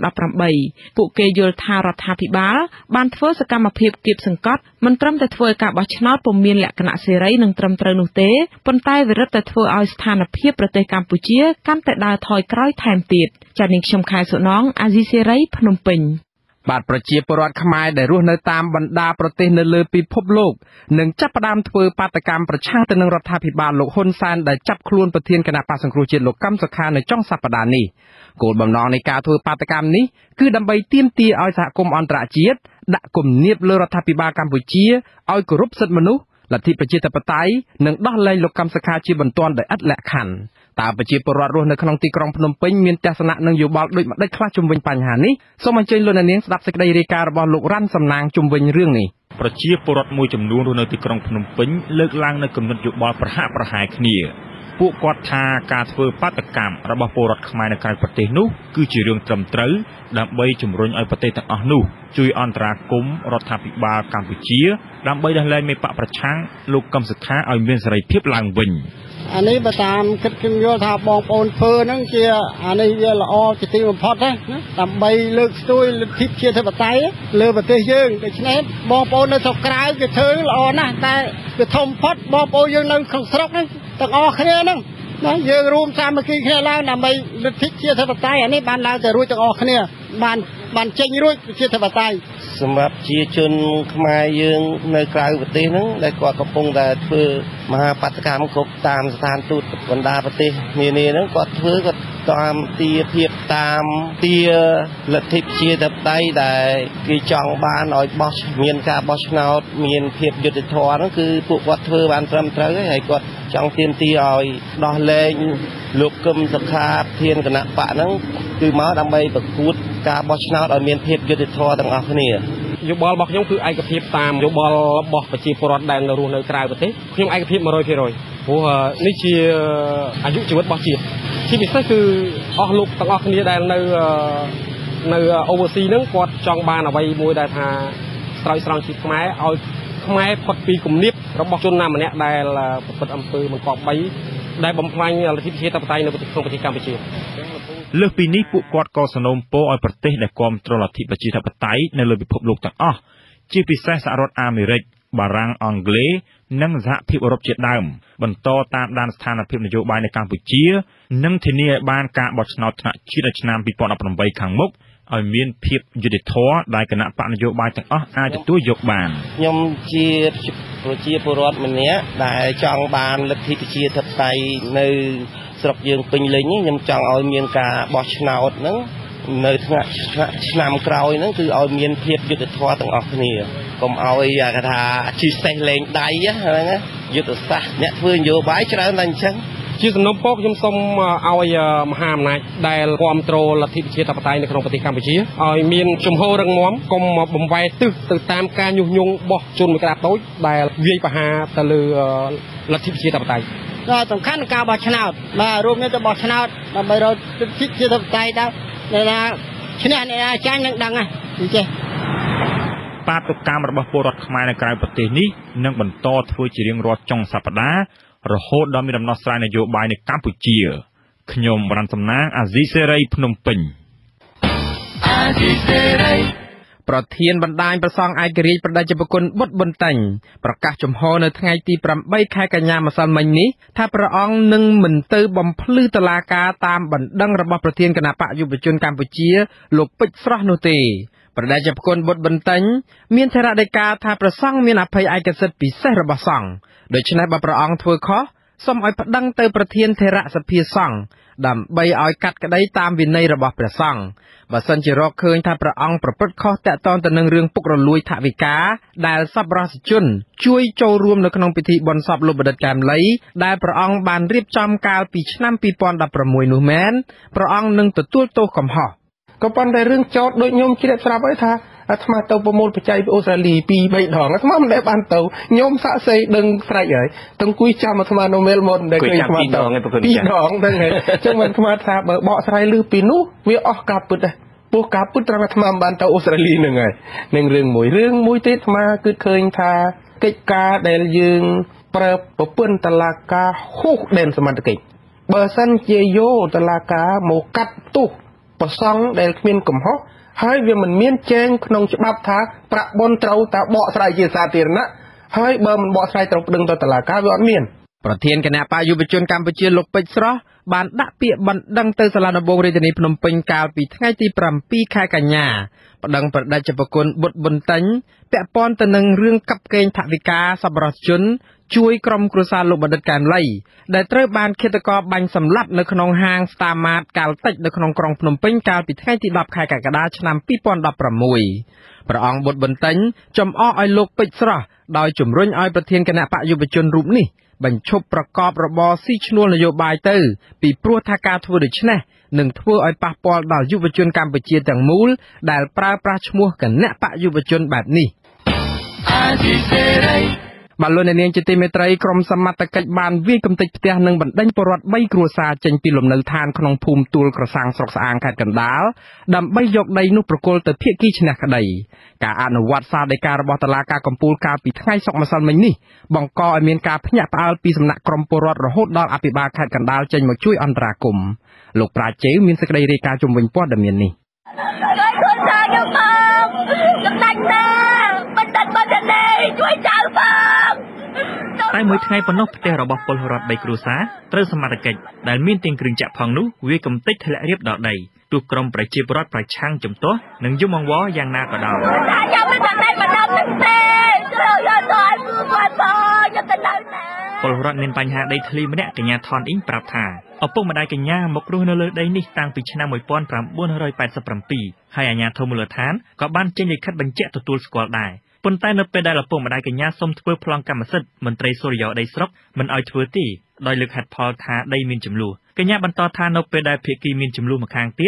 2018ពួកគេយល់ថារដ្ឋាភិបាលបានធ្វើសកម្មភាពគៀបសង្កត់មិនត្រឹមតែធ្វើឲ្យការបោះឆ្នោតពុំមានលក្ខណៈសេរីនិងត្រឹមត្រូវនោះទេប៉ុន្តែវារឹតតែធ្វើឲ្យស្ថានភាពប្រទេសកម្ពុជាកាន់តែដើរថយក្រោយថែមទៀតចា៎នាងខ្ញុំខែសុណងអាស៊ីសេរីភ្នំពេញបាទប្រជាពលរដ្ឋខ្មែរដែលរស់នៅតាមបណ្ដាប្រទេសនៅលើពិភពលោកនឹងចាប់ផ្ដើមធ្វើបាតកម្មប្រឆាំងទៅនឹងរដ្ឋាភិបាលលោកហ៊ុនសែនដែលចាប់ខ្លួនប្រធានគណៈបក្សសង្គ្រោះជាតិលោកកម្មសុខានៅចុងសប្តាហ៍នេះគោលបំណងនៃការធ្វើបាតកម្មនេះគឺដើម្បីទាមទារឲ្យសហគមន៍អន្តរជាតិដាក់គំនាបលើរដ្ឋាភិបាលកម្ពុជាឲ្យគោរពសិទ្ធិមនុស្សលទ្ធិប្រជាធិបតេយ្យនិងដោះលែងលោកកម្មសុខាជាបន្ទាន់ដោយឥតលក្ខខណ្ឌតើប្រជាពលរដ្ឋរស់នៅក្នុងទីក្រុងភ្នំពេញមានទស្សនៈនិងយោបល់ដូចម្តេចខ្លះជុំវិញបញ្ហានេះសូមអញ្ជើញលោកអ្នកនាងស្ដាប់សេចក្តីរាយការណ៍របស់លោករ៉ាន់សំណាងជុំវិញរឿងនេះប្រជាពលរដ្ឋមួយចំនួនរស់នៅទីក្រុងភ្នំពេញលើកឡើងនូវគំនិតយោបល់ប្រហាក់ប្រហែលគ្នាពួកគាត់ថាការធ្វើបាតកម្មរបស់ពលរដ្ឋខ្មែរនៅក្រៅប្រទេសនោះគឺជារឿងត្រឹមត្រូវដើម្បីជំរុញឲ្យប្រទេសទាំងអស់នោះជួយអន្តរាគមន៍រដ្ឋាភិបាលកម្ពុជាដើម្បីដោះលែងមេបកប្រឆាំងលោកកម្មសុខាឲ្យមានសេរីភាពឡើងវិញអានេះបើតាមគិតខ្ញុំយល់ថាបងប្អូនធ្វើហ្នឹងជាអានេះវាល្អជាទីបំផុតណាដើម្បីលើកស្ទួយលទ្ធិប្រជាធិបតេយ្យលើប្រទេសយើងដូច្នេះបងប្អូននៅស្រុកក្រៅគេធ្វើល្អណាស់តែវាធំផុតបងប្អូនយើងនៅក្នុងស្រុកហ្នឹងទាំងអស់គ្នាហ្នឹងណាយើងរួមសាមគ្គីគ្នាឡើងដើម្បីលទ្ធិប្រជាធិបតេយ្យអានេះបានឡើងទៅរួចទាំងអស់គ្នាបានចេញរួចប្រជាធិបតេយ្យសម្រាប់ជាជនខ្មែរយើងនៅក្រៅប្រទេសហ្នឹងដែលគាត់កំពុងតែធ្វើមហាបាតកម្មគ្រប់តាមស្ថានទូតបណ្ដាប្រទេសនានាហ្នឹងគាត់ធ្វើគាត់តាមទាភាពតាមទាលទ្ធិប្រជាធិបតេយ្យដែលគេចង់បានឲ្យបោះមានការបោះឆ្នោតមានភាពយុត្តិធម៌ហ្នឹងគឺពួកគាត់ធ្វើបានត្រឹមត្រូវហើយគាត់ចង់ទាមទារឲ្យដោះលែងលោកកឹមសុខាប្រធានគណៈបកហ្នឹងគឺមកដើម្បីប្រកួតការបោះឆ្នោតឲ្យមានភាពយុត្តិធម៌ទាំងអស់គ្នាយោបល់របស់ខ្ញុំគឺឯកភាពតាមយោបល់របស់ប្រជាពលរដ្ឋដែលនៅរស់នៅក្រៅប្រទេសខ្ញុំឯកភាព 100% ព្រោះនេះជាអាយុជីវិតរបស់ជាតិជាពិសេសគឺអស់លោកទាំងអស់គ្នាដែលនៅ overseas ហ្នឹងគាត់ចង់បានអ្វីមួយដែលថាស្រោចស្រង់ជាតិខ្មែរឲ្យខ្មែរផុតពីគំនាបរបស់ជនណាម្នាក់ដែលប្រព្រឹត្តអំពើបង្កប់បីដែលបំផ្លាញលទ្ធិប្រជាធិបតេយ្យនៅក្នុងប្រទេសកម្ពុជាលើសពីនេះពួកគាត់ក៏សនោមពរឲ្យប្រទេសដែលគាំទ្រលទ្ធិប្រជាធិបតេយ្យនៅលើពិភពលោកទាំងអស់ជាពិសេសសហរដ្ឋអាមេរិកបារាំងអង់គ្លេសនិងសហភាពអឺរ៉ុបជាដើមបន្តតាមដានស្ថានភាពនយោបាយនៅកម្ពុជានិងធានាឲ្យបានការបោះឆ្នោតថ្នាក់ជាតិឆ្នាំ2018ខាងមុខឲ្យមានភាពយុត្តិធម៌ដែលគណៈបកនយោបាយទាំងអស់អាចទទួលយកបានខ្ញុំជាប្រជាពលរដ្ឋម្នាក់ដែលចង់បានលទ្ធិប្រជាធិបតេយ្យនៅស្រុកយើងពេញលេញខ្ញុំចង់ឲ្យមានការបោះឆ្នោតហ្នឹងនៅឆ្នាំក្រោយហ្នឹងគឺឲ្យមានភាពយុត្តិធម៌ទាំងអស់គ្នាកុំឲ្យគេថាជីសេះលេងដៃហ្នឹងណាយុទ្ធសាស្ត្រអ្នកធ្វើនយោបាយច្រើនតែអញ្ចឹងជាសំណុំពរខ្ញុំសូមឲ្យមហាអំណាចដែលគ្រប់គ្រងលទ្ធិប្រជាធិបតេយ្យនៅក្នុងប្រទេសកម្ពុជាឲ្យមានជំហររឹងមាំកុំបំវែទិសទៅតាមការញុះញង់របស់ជនមួយក្តាប់តូចដែលវាយប្រហារទៅលើលទ្ធិប្រជាធិបតេយ្យក៏សំខាន់ការបោះឆ្នោតបាទរួមនេះទៅបោះឆ្នោតដើម្បីរកលទ្ធិប្រជាធិបតេយ្យដល់អ្នកណាឈ្នះអ្នកណាចាញ់នឹងដឹងហ្នឹងអញ្ចឹងបាតុកម្មរបស់ពលរដ្ឋខ្មែរនៅក្រៅប្រទេសនេះនឹងបន្តធ្វើជារៀងរាល់ចុងសប្តាហ៍រហូតដល់មានដំណោះស្រាយនយោបាយនៅកម្ពុជាខ្ញុំវណ្ណសំណាងអាស៊ីសេរីភ្នំពេញអាស៊ីសេរីប្រធានបណ្ដាញប្រសង់ឯករាជ្យប្រដេជប្រគុណបុត្រប៊ុនតេញប្រកាសចំហនៅថ្ងៃទី8ខែកញ្ញាម្សិលមិញនេះថាព្រះអង្គនឹងមិនទៅបំភ្លឺតុលាការតាមបណ្ដឹងរបស់ប្រធានគណៈបកយុវជនកម្ពុជាលោកពេជ្រស្រស់នោះទេប្រដេជប្រគុណបុត្រប៊ុនតេញមានថេរដីកាថាព្រះសង្ឃមានអភ័យឯកសិទ្ធិពិសេសរបស់សង្ឃដូច្នេះបើព្រះអង្គធ្វើខុសសូមឲ្យប្តឹងទៅប្រធានថេរសភាសង្ឃដើម្បីឲ្យកាត់ក្តីតាមវិន័យរបស់ព្រះសង្ឃបើសិនជារកឃើញថាព្រះអង្គប្រព្រឹត្តខុសតាក់ទងទៅនឹងរឿងពុករលួយថវិកាដែលសប្បុរសជនជួយចូលរួមនៅក្នុងពិធីបុណ្យសពលោកបណ្ឌិតកែមលីដែលព្រះអង្គបានរៀបចំកាលពីឆ្នាំ2016នោះមែនព្រះអង្គនឹងទទួលទោសកំហុសក៏ប៉ុន្តែរឿងចោតដូចខ្ញុំជ្រាបស្រាប់ហើយថាអាត្មាទៅប្រមូលបច្ច័យពីអូស្ត្រាលី 2-3 ដងអាត្មាមិនដែលបានទៅខ្ញុំសាក់សីដឹងស្រេចហើយទាំងគួយចាំអាត្មានៅមែលម៉ុនដែលឃើញអាត្មាទៅ2 ដងហ្នឹងហើយអញ្ចឹងមិនអាត្មាថាបើបកស្រាយលើពីនោះវាអស់ការពិតដែរពោះការពិតត្រង់អាត្មាមិនបានទៅអូស្ត្រាលីហ្នឹងហើយនឹងរឿងមួយទៀតអាត្មាគិតឃើញថាកិច្ចការដែលយើងប្រើប្រពន្ធតឡាការហួសដែនសមត្ថកិច្ចបើសិនជាយកតឡាការមកកាត់ទោសប្រសង់ដែលគ្មានកំហុសហើយវាមិនមានចែងក្នុងច្បាប់ថាប្រាក់បន់ត្រូវតែបកស្រាយជាសាធារណៈហើយបើមិនបកស្រាយត្រូវប្តឹងទៅតុលាការវាអត់មានប្រធានគណៈបកយុវជនកម្ពុជាលោកពេជ្រស្រស់បានដាក់ពាក្យបណ្ដឹងទៅសាលាដំបងរាជធានីភ្នំពេញកាលពីថ្ងៃទី7ខែកញ្ញាបណ្ដឹងប្រដេជប្រគុណបុត្រប៊ុនតេញពាក់ព័ន្ធទៅនឹងរឿងកាប់កេងថវិកាសប្បុរសជនជួយក្រុមគ្រួសារលោកបណ្ឌិតកែមលីដែលត្រូវបានឃាតករបាញ់សម្លាប់នៅក្នុងហាងស្តាម៉ាតកាល់តិចនៅក្នុងក្រុងភ្នំពេញកាលពីថ្ងៃទី10ខែកក្កដាឆ្នាំ2016ព្រះអង្គបុត្រប៊ុនតេញចំអកឲ្យលោកពេជ្រស្រស់ដោយជំរុញឲ្យប្រធានគណៈបកយុវជនរូបនេះបញ្ឈប់ប្រកបរបរស៊ីឈ្នួលនយោបាយទៅពីព្រោះថាការធ្វើដូច្នេះនឹងធ្វើឲ្យប៉ះពាល់ដល់យុវជនកម្ពុជាទាំងមូលដែលប្រើប្រាស់ឈ្មោះគណៈបកយុវជនបែបនេះបាទលោកអ្នកនាងជាទីមេត្រីក្រុមសមត្ថកិច្ចបានវាយកំទេចផ្ទះនិងបណ្ដេញពលរដ្ឋ3គ្រួសារចេញពីលំនៅឋានក្នុងភូមិទួលក្រសាំងស្រុកស្អាងខេត្តកណ្ដាលដើម្បីយកដីនោះប្រគល់ទៅភាគីឈ្នះក្តីការអនុវត្តសារដីការបស់តុលាការកំពូលកាលពីថ្ងៃសុក្រម្សិលមិញនេះបង្កឲ្យមានការភ្ញាក់ផ្អើលពីសំណាក់ក្រុមពលរដ្ឋរហូតដល់អភិបាលខេត្តកណ្ដាលចេញមកជួយអន្តរាគមន៍លោកប្រាជ្ញជេវមានសេចក្តីរាយការណ៍ជុំវិញព័ត៌មាននេះជួយចៅបងតែមួយថ្ងៃប៉ុណ្ណោះផ្ទះរបស់ពលរដ្ឋ3គ្រួសារត្រូវសមត្ថកិច្ចដែលមានទាំងគ្រឿងចាក់ផងនោះវាកំទេចធ្លាក់រៀបដល់ដីទោះក្រុមប្រជាពលរដ្ឋប្រឆាំងជំទាស់និងយំអង្វរយ៉ាងណាក៏ដោយខ្ញុំមិនបានបណ្ដំនឹងទេត្រូវយកទៅឲ្យគាត់បងយកទៅនៅណាពលរដ្ឋមានបញ្ហាដីធ្លីម្នាក់កញ្ញាថនអ៊ីងប្រាប់ថាឪពុកម្ដាយកញ្ញាមករស់នៅលើដីនេះតាំងពីឆ្នាំ1987ហើយអាជ្ញាធរមូលដ្ឋានក៏បានចេញលិខិតបញ្ជាក់ទទួលស្គាល់ដែរប៉ុន្តែនៅពេលដែលឪពុកម្ដាយកញ្ញាសុំធ្វើប្លង់កម្មសិទ្ធិមន្ត្រីសុរិយោដីស្រុកមិនឲ្យធ្វើទេដោយលើកហេតុផលថាដីមានចំនួនកញ្ញាបន្តថានៅពេលដែលភាគីមានចំនួនម្ខាងទៀត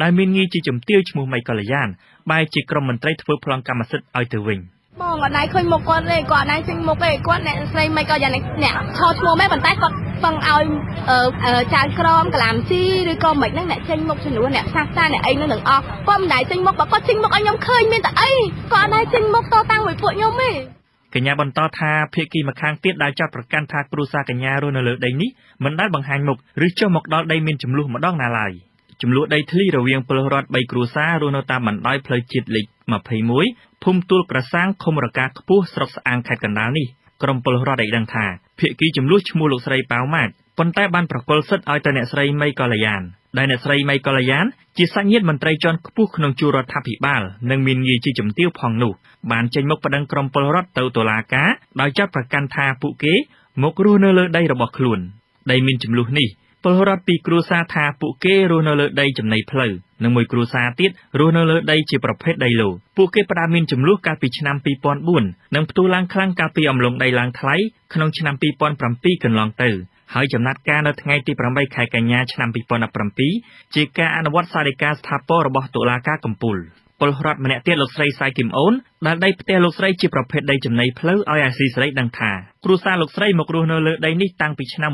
ដែលមានងារជាជំទាវឈ្មោះម៉ៃកល្យានបែរជាក្រុមមន្ត្រីធ្វើប្លង់កម្មសិទ្ធិឲ្យទៅវិញបងអត់ដែរឃើញមុខគាត់ទេគាត់អត់ដែរចេញមុខទេគាត់អ្នកស្រីម៉ៃកល្យានអ្នកខោឈ្មោះមែនប៉ុន្តែគាត់ពឹងឲ្យចៅក្រមកលាមស៊ីឬក៏មិនហ្នឹងអ្នកចេញមុខចំនួនអ្នកសាស្ត្រាអ្នកអីនឹងទាំងអស់គាត់មិនដែរចេញមុខបើគាត់ចេញមុខឲ្យខ្ញុំឃើញមានតែអីគាត់អត់ដែរចេញមុខតតាំងមួយពួកខ្ញុំទេកញ្ញាបន្តថាភាគីម្ខាងទៀតដែលចាត់ប្រកាន់ថាគ្រួសារកញ្ញារស់នៅលើដីនេះមិនដែលបង្ហាញមុខឬចុះមកដល់ដីមានចំនួនម្ដងណាឡើយចំនួនដីធ្លីរវាងពលរដ្ឋ3គ្រួសាររស់នៅតាមបណ្ដោយផ្លូវជាតិលេខ21ភូមិទួលក្រសាំងឃុំរកាខ្ពស់ស្រុកស្អាងខេត្តកណ្ដាលនេះក្រុមពលរដ្ឋได้ដឹងថាភាគីចំនួនឈ្មោះលោកស្រីប៉ៅម៉ាតប៉ុន្តែបានប្រគល់សិទ្ធិឲ្យទៅអ្នកស្រីម៉ៃកល្យានដែលអ្នកស្រីម៉ៃកល្យានជាសាច់ញាតិមន្ត្រីជាន់ខ្ពស់ក្នុងជួររដ្ឋាភិបាលនិងមានងារជាជំទាវផងនោះបានចេញមុខប្តឹងក្រុមពលរដ្ឋទៅតុលាការដោយចាត់ប្រកាន់ថាពួកគេមករស់នៅលើដីរបស់ខ្លួនដីមានចំនួននេះពលរដ្ឋពីគ្រួសារថាពួកគេរស់នៅលើដីចំណីផ្លូវនិងមួយគ្រួសារទៀតរស់នៅលើដីជាប្រភេទដីឡូពួកគេផ្ដើមមានចំនួនកាលពីឆ្នាំ2004និងផ្ទុះឡើងខ្លាំងកាលពីអំឡុងដីឡើងថ្លៃក្នុងឆ្នាំ2007កន្លងទៅហើយចំណាត់ការនៅថ្ងៃទី8ខែកញ្ញាឆ្នាំ2017ជាការអនុវត្តសាលដីកាស្ថាពររបស់តុលាការកំពូលពលរដ្ឋម្នាក់ទៀតលោកស្រីសៃគឹមអូនដែលដីផ្ទះលោកស្រីជាប្រភេទដីចំណីផ្លូវឲ្យអាស៊ីសេរីដឹងថាគ្រួសារលោកស្រីមករស់នៅលើដីនេះតាំងពីឆ្នាំ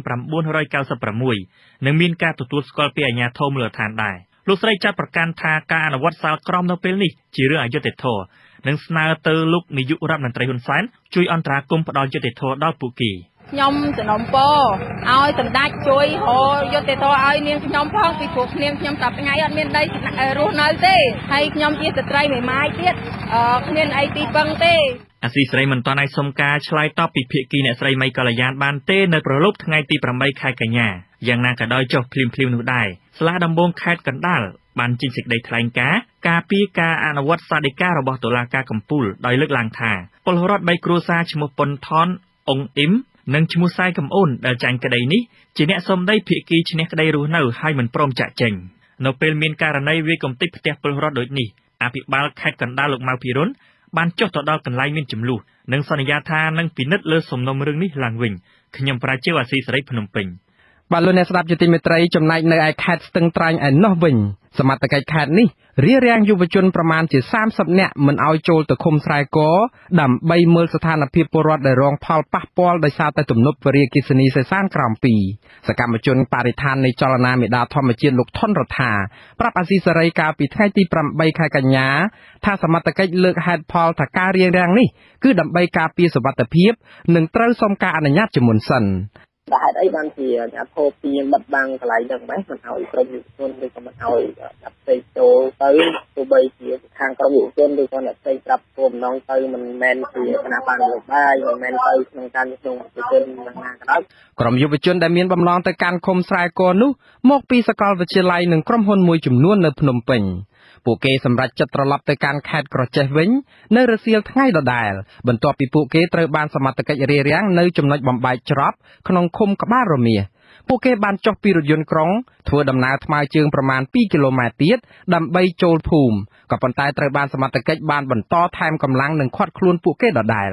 1996និងមានការទទួលស្គាល់ពីអាជ្ញាធរមូលដ្ឋានដែរលោកស្រីចាត់ប្រកាន់ថាការអនុវត្តសាលក្រមនៅពេលនេះជារឿងអយុត្តិធម៌និងស្នើទៅលោកនាយករដ្ឋមន្ត្រីហ៊ុនសែនជួយអន្តរាគមន៍ផ្ដល់យុត្តិធម៌ដល់ពួកគេខ្ញុំសំណូមពរឲ្យសម្ដេចជួយរយុត្តិធម៌ឲ្យនាងខ្ញុំផងពីព្រោះខ្ញុំតាថ្ងៃអត់មានដីរស់នៅទេហើយខ្ញុំជាស្ត្រីមេម៉ាយទៀតគ្មានអីទីពឹងទេអាស៊ីសេរីមិនទាន់អាចសុំការឆ្លើយតបពីភាគីអ្នកស្រីម៉ៃកល្យានបានទេនៅប្រឡប់ថ្ងៃទី8ខែកញ្ញាយ៉ាងណាក៏ដោយចុះភ្លាមនោះដែរស្លាដំបងខេត្តកណ្ដាលបានចេញសេចក្តីថ្លែងការពីការអនុវត្តសាលដីការបស់តុលាការកំពូលដោយលើកឡើងថាពលរដ្ឋ3គ្រួសារឈ្មោះប៉ុនថនអ៊ុងអ៊ីមនិងឈ្មោះសាយកំអូនដែលចាញ់ក្តីនេះជាអ្នកសុំដីភាគីឈ្នះក្តីរស់នៅហើយមិនព្រមចាក់ចេញនៅពេលមានករណីវាយកំទេចផ្ទះពលរដ្ឋដូចនេះអភិបាលខេត្តកណ្ដាលលោកម៉ៅភិរុនបានចុះទៅដល់កន្លែងមានចំនួននិងសន្យាថានឹងពិនិត្យលើសំណុំរឿងនេះឡើងវិញខ្ញុំប្រាជ្ញាអាស៊ីសេរីភ្នំពេញបាទលោកអ្នកស្ដាប់ជាទីមេត្រីចំណែកនៅឯខេត្តស្ទឹងត្រែងឯណោះវិញសមត្ថកិច្ចខេត្តនេះរារាំងយុវជនប្រមាណជា30នាក់មិនឲ្យចូលទៅឃុំស្រែកដើម្បីមើលស្ថានភាពពលរដ្ឋដែលរងផលប៉ះពាល់ដោយសារតែទំនប់វារីអគ្គិសនីសេសានក្រំ2សកម្មជនបរិស្ថាននៃចលនាមេដាធម្មជាតិលោកថនរដ្ឋាប្រាប់អាស៊ីសេរីកាលពីថ្ងៃទី8ខែកញ្ញាថាសមត្ថកិច្ចលើកហេតុផលថាការរារាំងនេះគឺដើម្បីការពារសុវត្ថិភាពនិងត្រូវសុំការអនុញ្ញាតជាមុនសិនតែហេតុអីបានជាអាភោពីបិទបាំងកន្លែងហ្នឹងម៉េចមិនឲ្យក្រុមយុវជនឬក៏មិនឲ្យដាក់ផ្ទៃចូលទៅទោះបីជាខាងក្រុមយុវជនឬក៏អ្នកផ្សេងប្រាប់គោលបំណងទៅមិនមែនជាគណៈបាននយោបាយមិនមែនទៅក្នុងការញុះញង់យុវជនយ៉ាងណាក៏ដោយក្រុមយុវជនដែលមានបំណងទៅកាន់ឃុំស្រែកនោះមកពីសាកលវិទ្យាល័យនិងក្រុមហ៊ុនមួយចំនួននៅភ្នំពេញពួកគេសម្រេចចិត្តត្រឡប់ទៅកាន់ខេត្តក្រចេះវិញនៅរសៀលថ្ងៃដដែលបន្ទាប់ពីពួកគេត្រូវបានសមត្ថកិច្ចរារាំងនៅចំណុចបំបែកច្រប់ក្នុងឃុំក្បាលរមៀសពួកគេបានចុះពីរថយន្តក្រុងធ្វើដំណើរថ្មើរជើងប្រមាណ2គីឡូម៉ែត្រទៀតដើម្បីចូលភូមិក៏ប៉ុន្តែត្រូវបានសមត្ថកិច្ចបានបន្តថែមកម្លាំងនិងឃាត់ខ្លួនពួកគេដដែល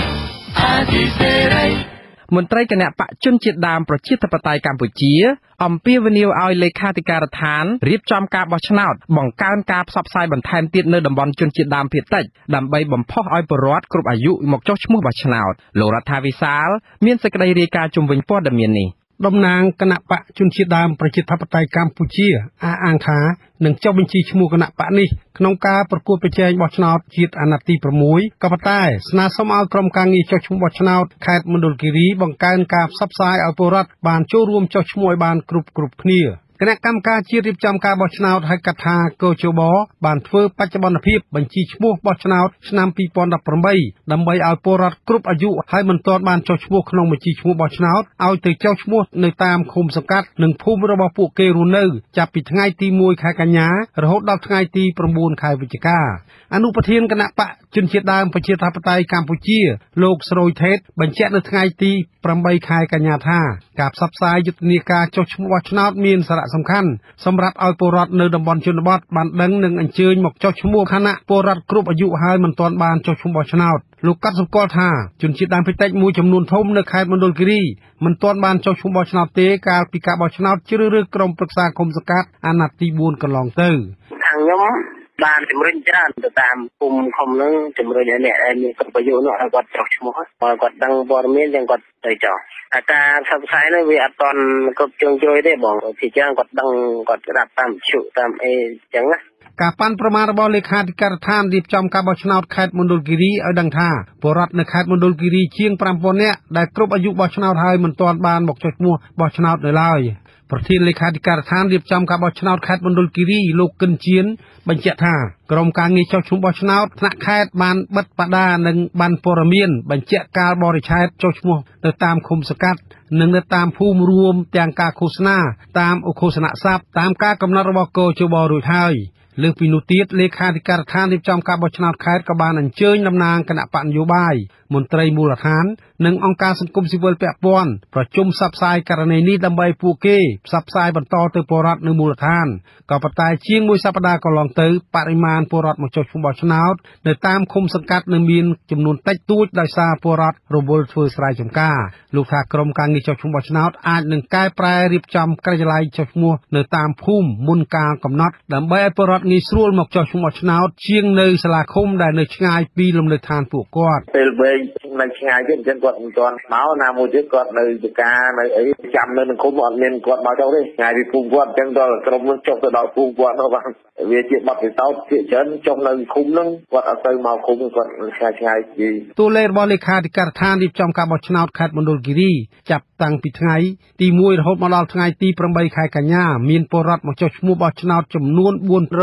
មន្ត្រីគណៈបកជនជាតិដើមប្រជាធិបតេយ្យកម្ពុជាអំពាវនាវឲ្យលេខាធិការដ្ឋានរៀបចំការបោះឆ្នោតបង្កើនការផ្សព្វផ្សាយបន្ថែមទៀតនៅតំបន់ជនជាតិដើមភាគតិចដើម្បីបំផុសឲ្យប្រជាពលរដ្ឋគ្រប់អាយុមកចុះឈ្មោះបោះឆ្នោតលោករដ្ឋាវិសាលមានសេចក្តីរាយការណ៍ជុំវិញព័ត៌មាននេះតំណាងគណៈបកជនជាតិដើមប្រជាធិបតេយ្យកម្ពុជាអះអាងថានឹងចុះបញ្ជីឈ្មោះគណៈបកនេះក្នុងការប្រកួតប្រជែងបោះឆ្នោតជាតិអាណត្តិទី6ក៏ប៉ុន្តែស្នើសុំឲ្យក្រុមការងារចុះឈ្មោះបោះឆ្នោតខេត្តមណ្ឌលគិរីបង្កើនការផ្សព្វផ្សាយឲ្យពលរដ្ឋបានចូលរួមចុះឈ្មោះឲ្យបានគ្រប់គ្នាគណៈកម្មការជាតិរៀបចំការបោះឆ្នោតហៅកាត់ថាកោជបបានធ្វើបច្ចុប្បន្នភាពបញ្ជីឈ្មោះបោះឆ្នោតឆ្នាំ2018ដើម្បីឲ្យពលរដ្ឋគ្រប់អាយុហើយមិនទាន់បានចុះឈ្មោះក្នុងបញ្ជីឈ្មោះបោះឆ្នោតឲ្យទៅចុះឈ្មោះនៅតាមឃុំសង្កាត់និងភូមិរបស់ពួកគេរស់នៅចាប់ពីថ្ងៃទី1ខែកញ្ញារហូតដល់ថ្ងៃទី9ខែវិច្ឆិកាអនុប្រធានគណៈបកជនជាតិដើមប្រជាធិបតេយ្យកម្ពុជាលោកស្រួយថេតបញ្ជាក់នៅថ្ងៃទី8ខែកញ្ញាថាការផ្សព្វផ្សាយយុទ្ធនាការចុះឈ្មោះបោះឆ្នោតមានសារៈសំខាន់សម្រាប់ឲ្យពលរដ្ឋនៅតំបន់ជនបទបានដឹងនិងអញ្ជើញមកចុះឈ្មោះខណៈពលរដ្ឋគ្រប់អាយុហើយមិនទាន់បានចុះឈ្មោះបោះឆ្នោតលោកកត់សម្គាល់ថាជនជាតិដើមភាគតិចមួយចំនួនធំនៅខេត្តមណ្ឌលគិរីមិនទាន់បានចុះឈ្មោះបោះឆ្នោតទេកាលពីការបោះឆ្នោតជ្រើសរើសក្រុមប្រឹក្សាគុំសង្កាត់អាណត្តិទី4កន្លងទៅខាងខ្ញុំបានជំរុញច្រើនទៅតាមគុំខំនឹងជំរុញឲ្យអ្នកមានប្រយោជន៍នោះឲ្យគាត់ចុះឈ្មោះគាត់ដឹងព័ត៌មានទាំងគាត់ទៅចុះអាការផ្សព្វផ្សាយនេះវាអត់ទាន់គ្រប់ជ្រុងជ្រោយទេបងពីចឹងគាត់ដឹងគាត់ស្ដាប់តាមវិទ្យុតាមអីចឹងណាការប៉ាន់ប្រមាណរបស់លេខាធិការដ្ឋានរៀបចំការបោះឆ្នោតខេត្តមណ្ឌលគិរីឲ្យដឹងថាពលរដ្ឋនៅខេត្តមណ្ឌលគិរីជាង 5000 នាក់ដែលគ្រប់អាយុបោះឆ្នោតហើយមិនទាន់បានមកចុះឈ្មោះបោះឆ្នោតនៅឡើយប្រធានលេខាធិការដ្ឋានរៀបចំការបោះឆ្នោតខេត្តមណ្ឌលគិរីលោកគិនជៀនបញ្ជាក់ថាក្រុមការងារចុះឈ្មោះបោះឆ្នោតថ្នាក់ខេត្តបានបិទបដានិងបានព័ត៌មានបញ្ជាក់កាលបរិច្ឆេទចុះឈ្មោះនៅតាមឃុំសង្កាត់និងនៅតាមភូមិរួមទាំងការឃោសនាតាមឧឃោសនស័ព្ទតាមការកំណត់របស់កោជបរួចហើយលើសពីនោះទៀតលេខាធិការដ្ឋានរៀបចំការបោះឆ្នោតខេត្តក៏បានអញ្ជើញតំណាងគណៈបកនយោបាយមន្ត្រីមូលដ្ឋាននិងអង្គការសង្គមស៊ីវិលពាក់ព័ន្ធប្រជុំផ្សព្វផ្សាយករណីនេះដើម្បីពួកគេផ្សព្វផ្សាយបន្តទៅពលរដ្ឋនៅមូលដ្ឋានក៏ប៉ុន្តែជាងមួយសប្តាហ៍កន្លងទៅបរិមាណពលរដ្ឋមកចុះឈ្មោះបោះឆ្នោតនៅតាមឃុំសង្កាត់នៅមានចំនួនតិចតួចដោយសារពលរដ្ឋរវល់ធ្វើស្រែចម្ការលោកថាក្រុមការងារចុះឈ្មោះបោះឆ្នោតអាចនឹងកែប្រែរៀបចំការិយាល័យចុះឈ្មោះនៅតាមភូមិមុនការកំណត់ដើម្បីឲ្យពលរដ្ឋងាយស្រួលមកចុះឈ្មោះបោះឆ្នោតជាងនៅសាលាឃុំដែលនៅឆ្ងាយពីលំនៅឋានពួកគាត់ពេលវែងនៅឆ្ងាយទៀតអញ្ចឹងគាត់មិនទាន់មកណាមួយទៀតគាត់នៅចការនៅអីចាំនៅក្នុងឃុំអត់មានគាត់មកចុះទេឆ្ងាយពីភូមិគាត់អញ្ចឹងដល់ក្រុមនោះចុះទៅដល់ភូមិគាត់នោះបាទវាជាបទពិសោធន៍ជាច្រើនចុះនៅឃុំហ្នឹងគាត់អត់ទៅមកឃុំគាត់ឆ្ងាយពីតួលេខរបស់លេខាធិការដ្ឋានរៀបចំការបោះឆ្នោតខេត្តមណ្ឌលគិរីចាប់តាំងពីថ្ងៃទី1រហូតមកដល់ថ្ងៃទី8ខែកញ្ញាមានពលរដ្ឋមកចុះឈ្មោះបោះឆ្នោតចំនួន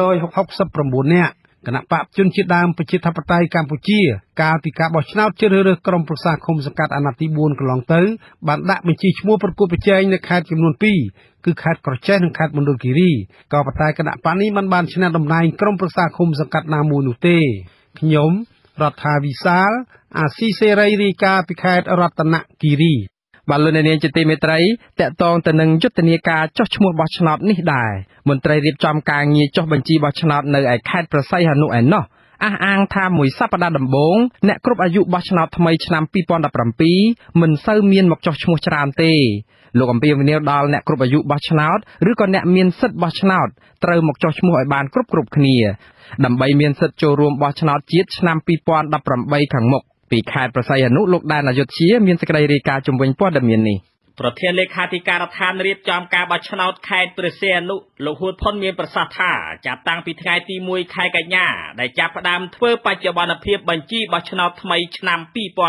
469នាក់គណៈបកជនជាតិដើមប្រជាធិបតេយ្យកម្ពុជាកាលពីការបោះឆ្នោតជ្រើសរើសក្រុមប្រឹក្សាឃុំសង្កាត់អាណត្តិទី4កន្លងទៅបានដាក់បញ្ជីឈ្មោះប្រកួតប្រជែងនៅខេត្តចំនួន2គឺខេត្តក្រចេះនិងខេត្តមណ្ឌលគិរីក៏ប៉ុន្តែគណៈបកនេះមិនបានឈ្នះតំណែងក្រុមប្រឹក្សាឃុំសង្កាត់ណាមួយនោះទេខ្ញុំរដ្ឋាវិសាលអាស៊ីសេរីរាយការណ៍ពីខេត្តរតនគិរីបាទលោកនាងជាទីមេត្រីតកតងទៅនឹងយុទ្ធនាការចុះឈ្មោះបោះឆ្នោតនេះដែរមន្ត្រីរៀបចំការងារចុះបញ្ជីបោះឆ្នោតនៅឯខេត្តព្រះសីហនុឯណោះអះអាងថាមួយសប្តាហ៍ដំបូងអ្នកគ្រប់អាយុបោះឆ្នោតថ្មីឆ្នាំ2017មិនសូវមានមកចុះឈ្មោះច្រើនទេលោកអំពីវនីវដល់អ្នកគ្រប់អាយុបោះឆ្នោតឬក៏អ្នកមានសិទ្ធិបោះឆ្នោតត្រូវមកចុះឈ្មោះឲ្យបានគ្រប់គ្នាដើម្បីមានសិទ្ធិចូលរួមបោះឆ្នោតជាតិឆ្នាំ2018ខាងមុខពីខេត្តព្រះសីហនុលោកដានអយុធ្យាមានសេចក្តីរាយការណ៍ជំវិញព័ត៌មាននេះប្រធានលេខាធិការដ្ឋានរៀបចំការបោះឆ្នោតខេត្តព្រះសីហនុលោកហួតផុនមានប្រសាសន៍ថាចាប់តាំងពីថ្ងៃទី1ខែកញ្ញាដែលចាប់ផ្ដើមធ្វើបច្ចុប្បន្នភាពបញ្ជីបោះឆ្នោតថ្មីឆ្នាំ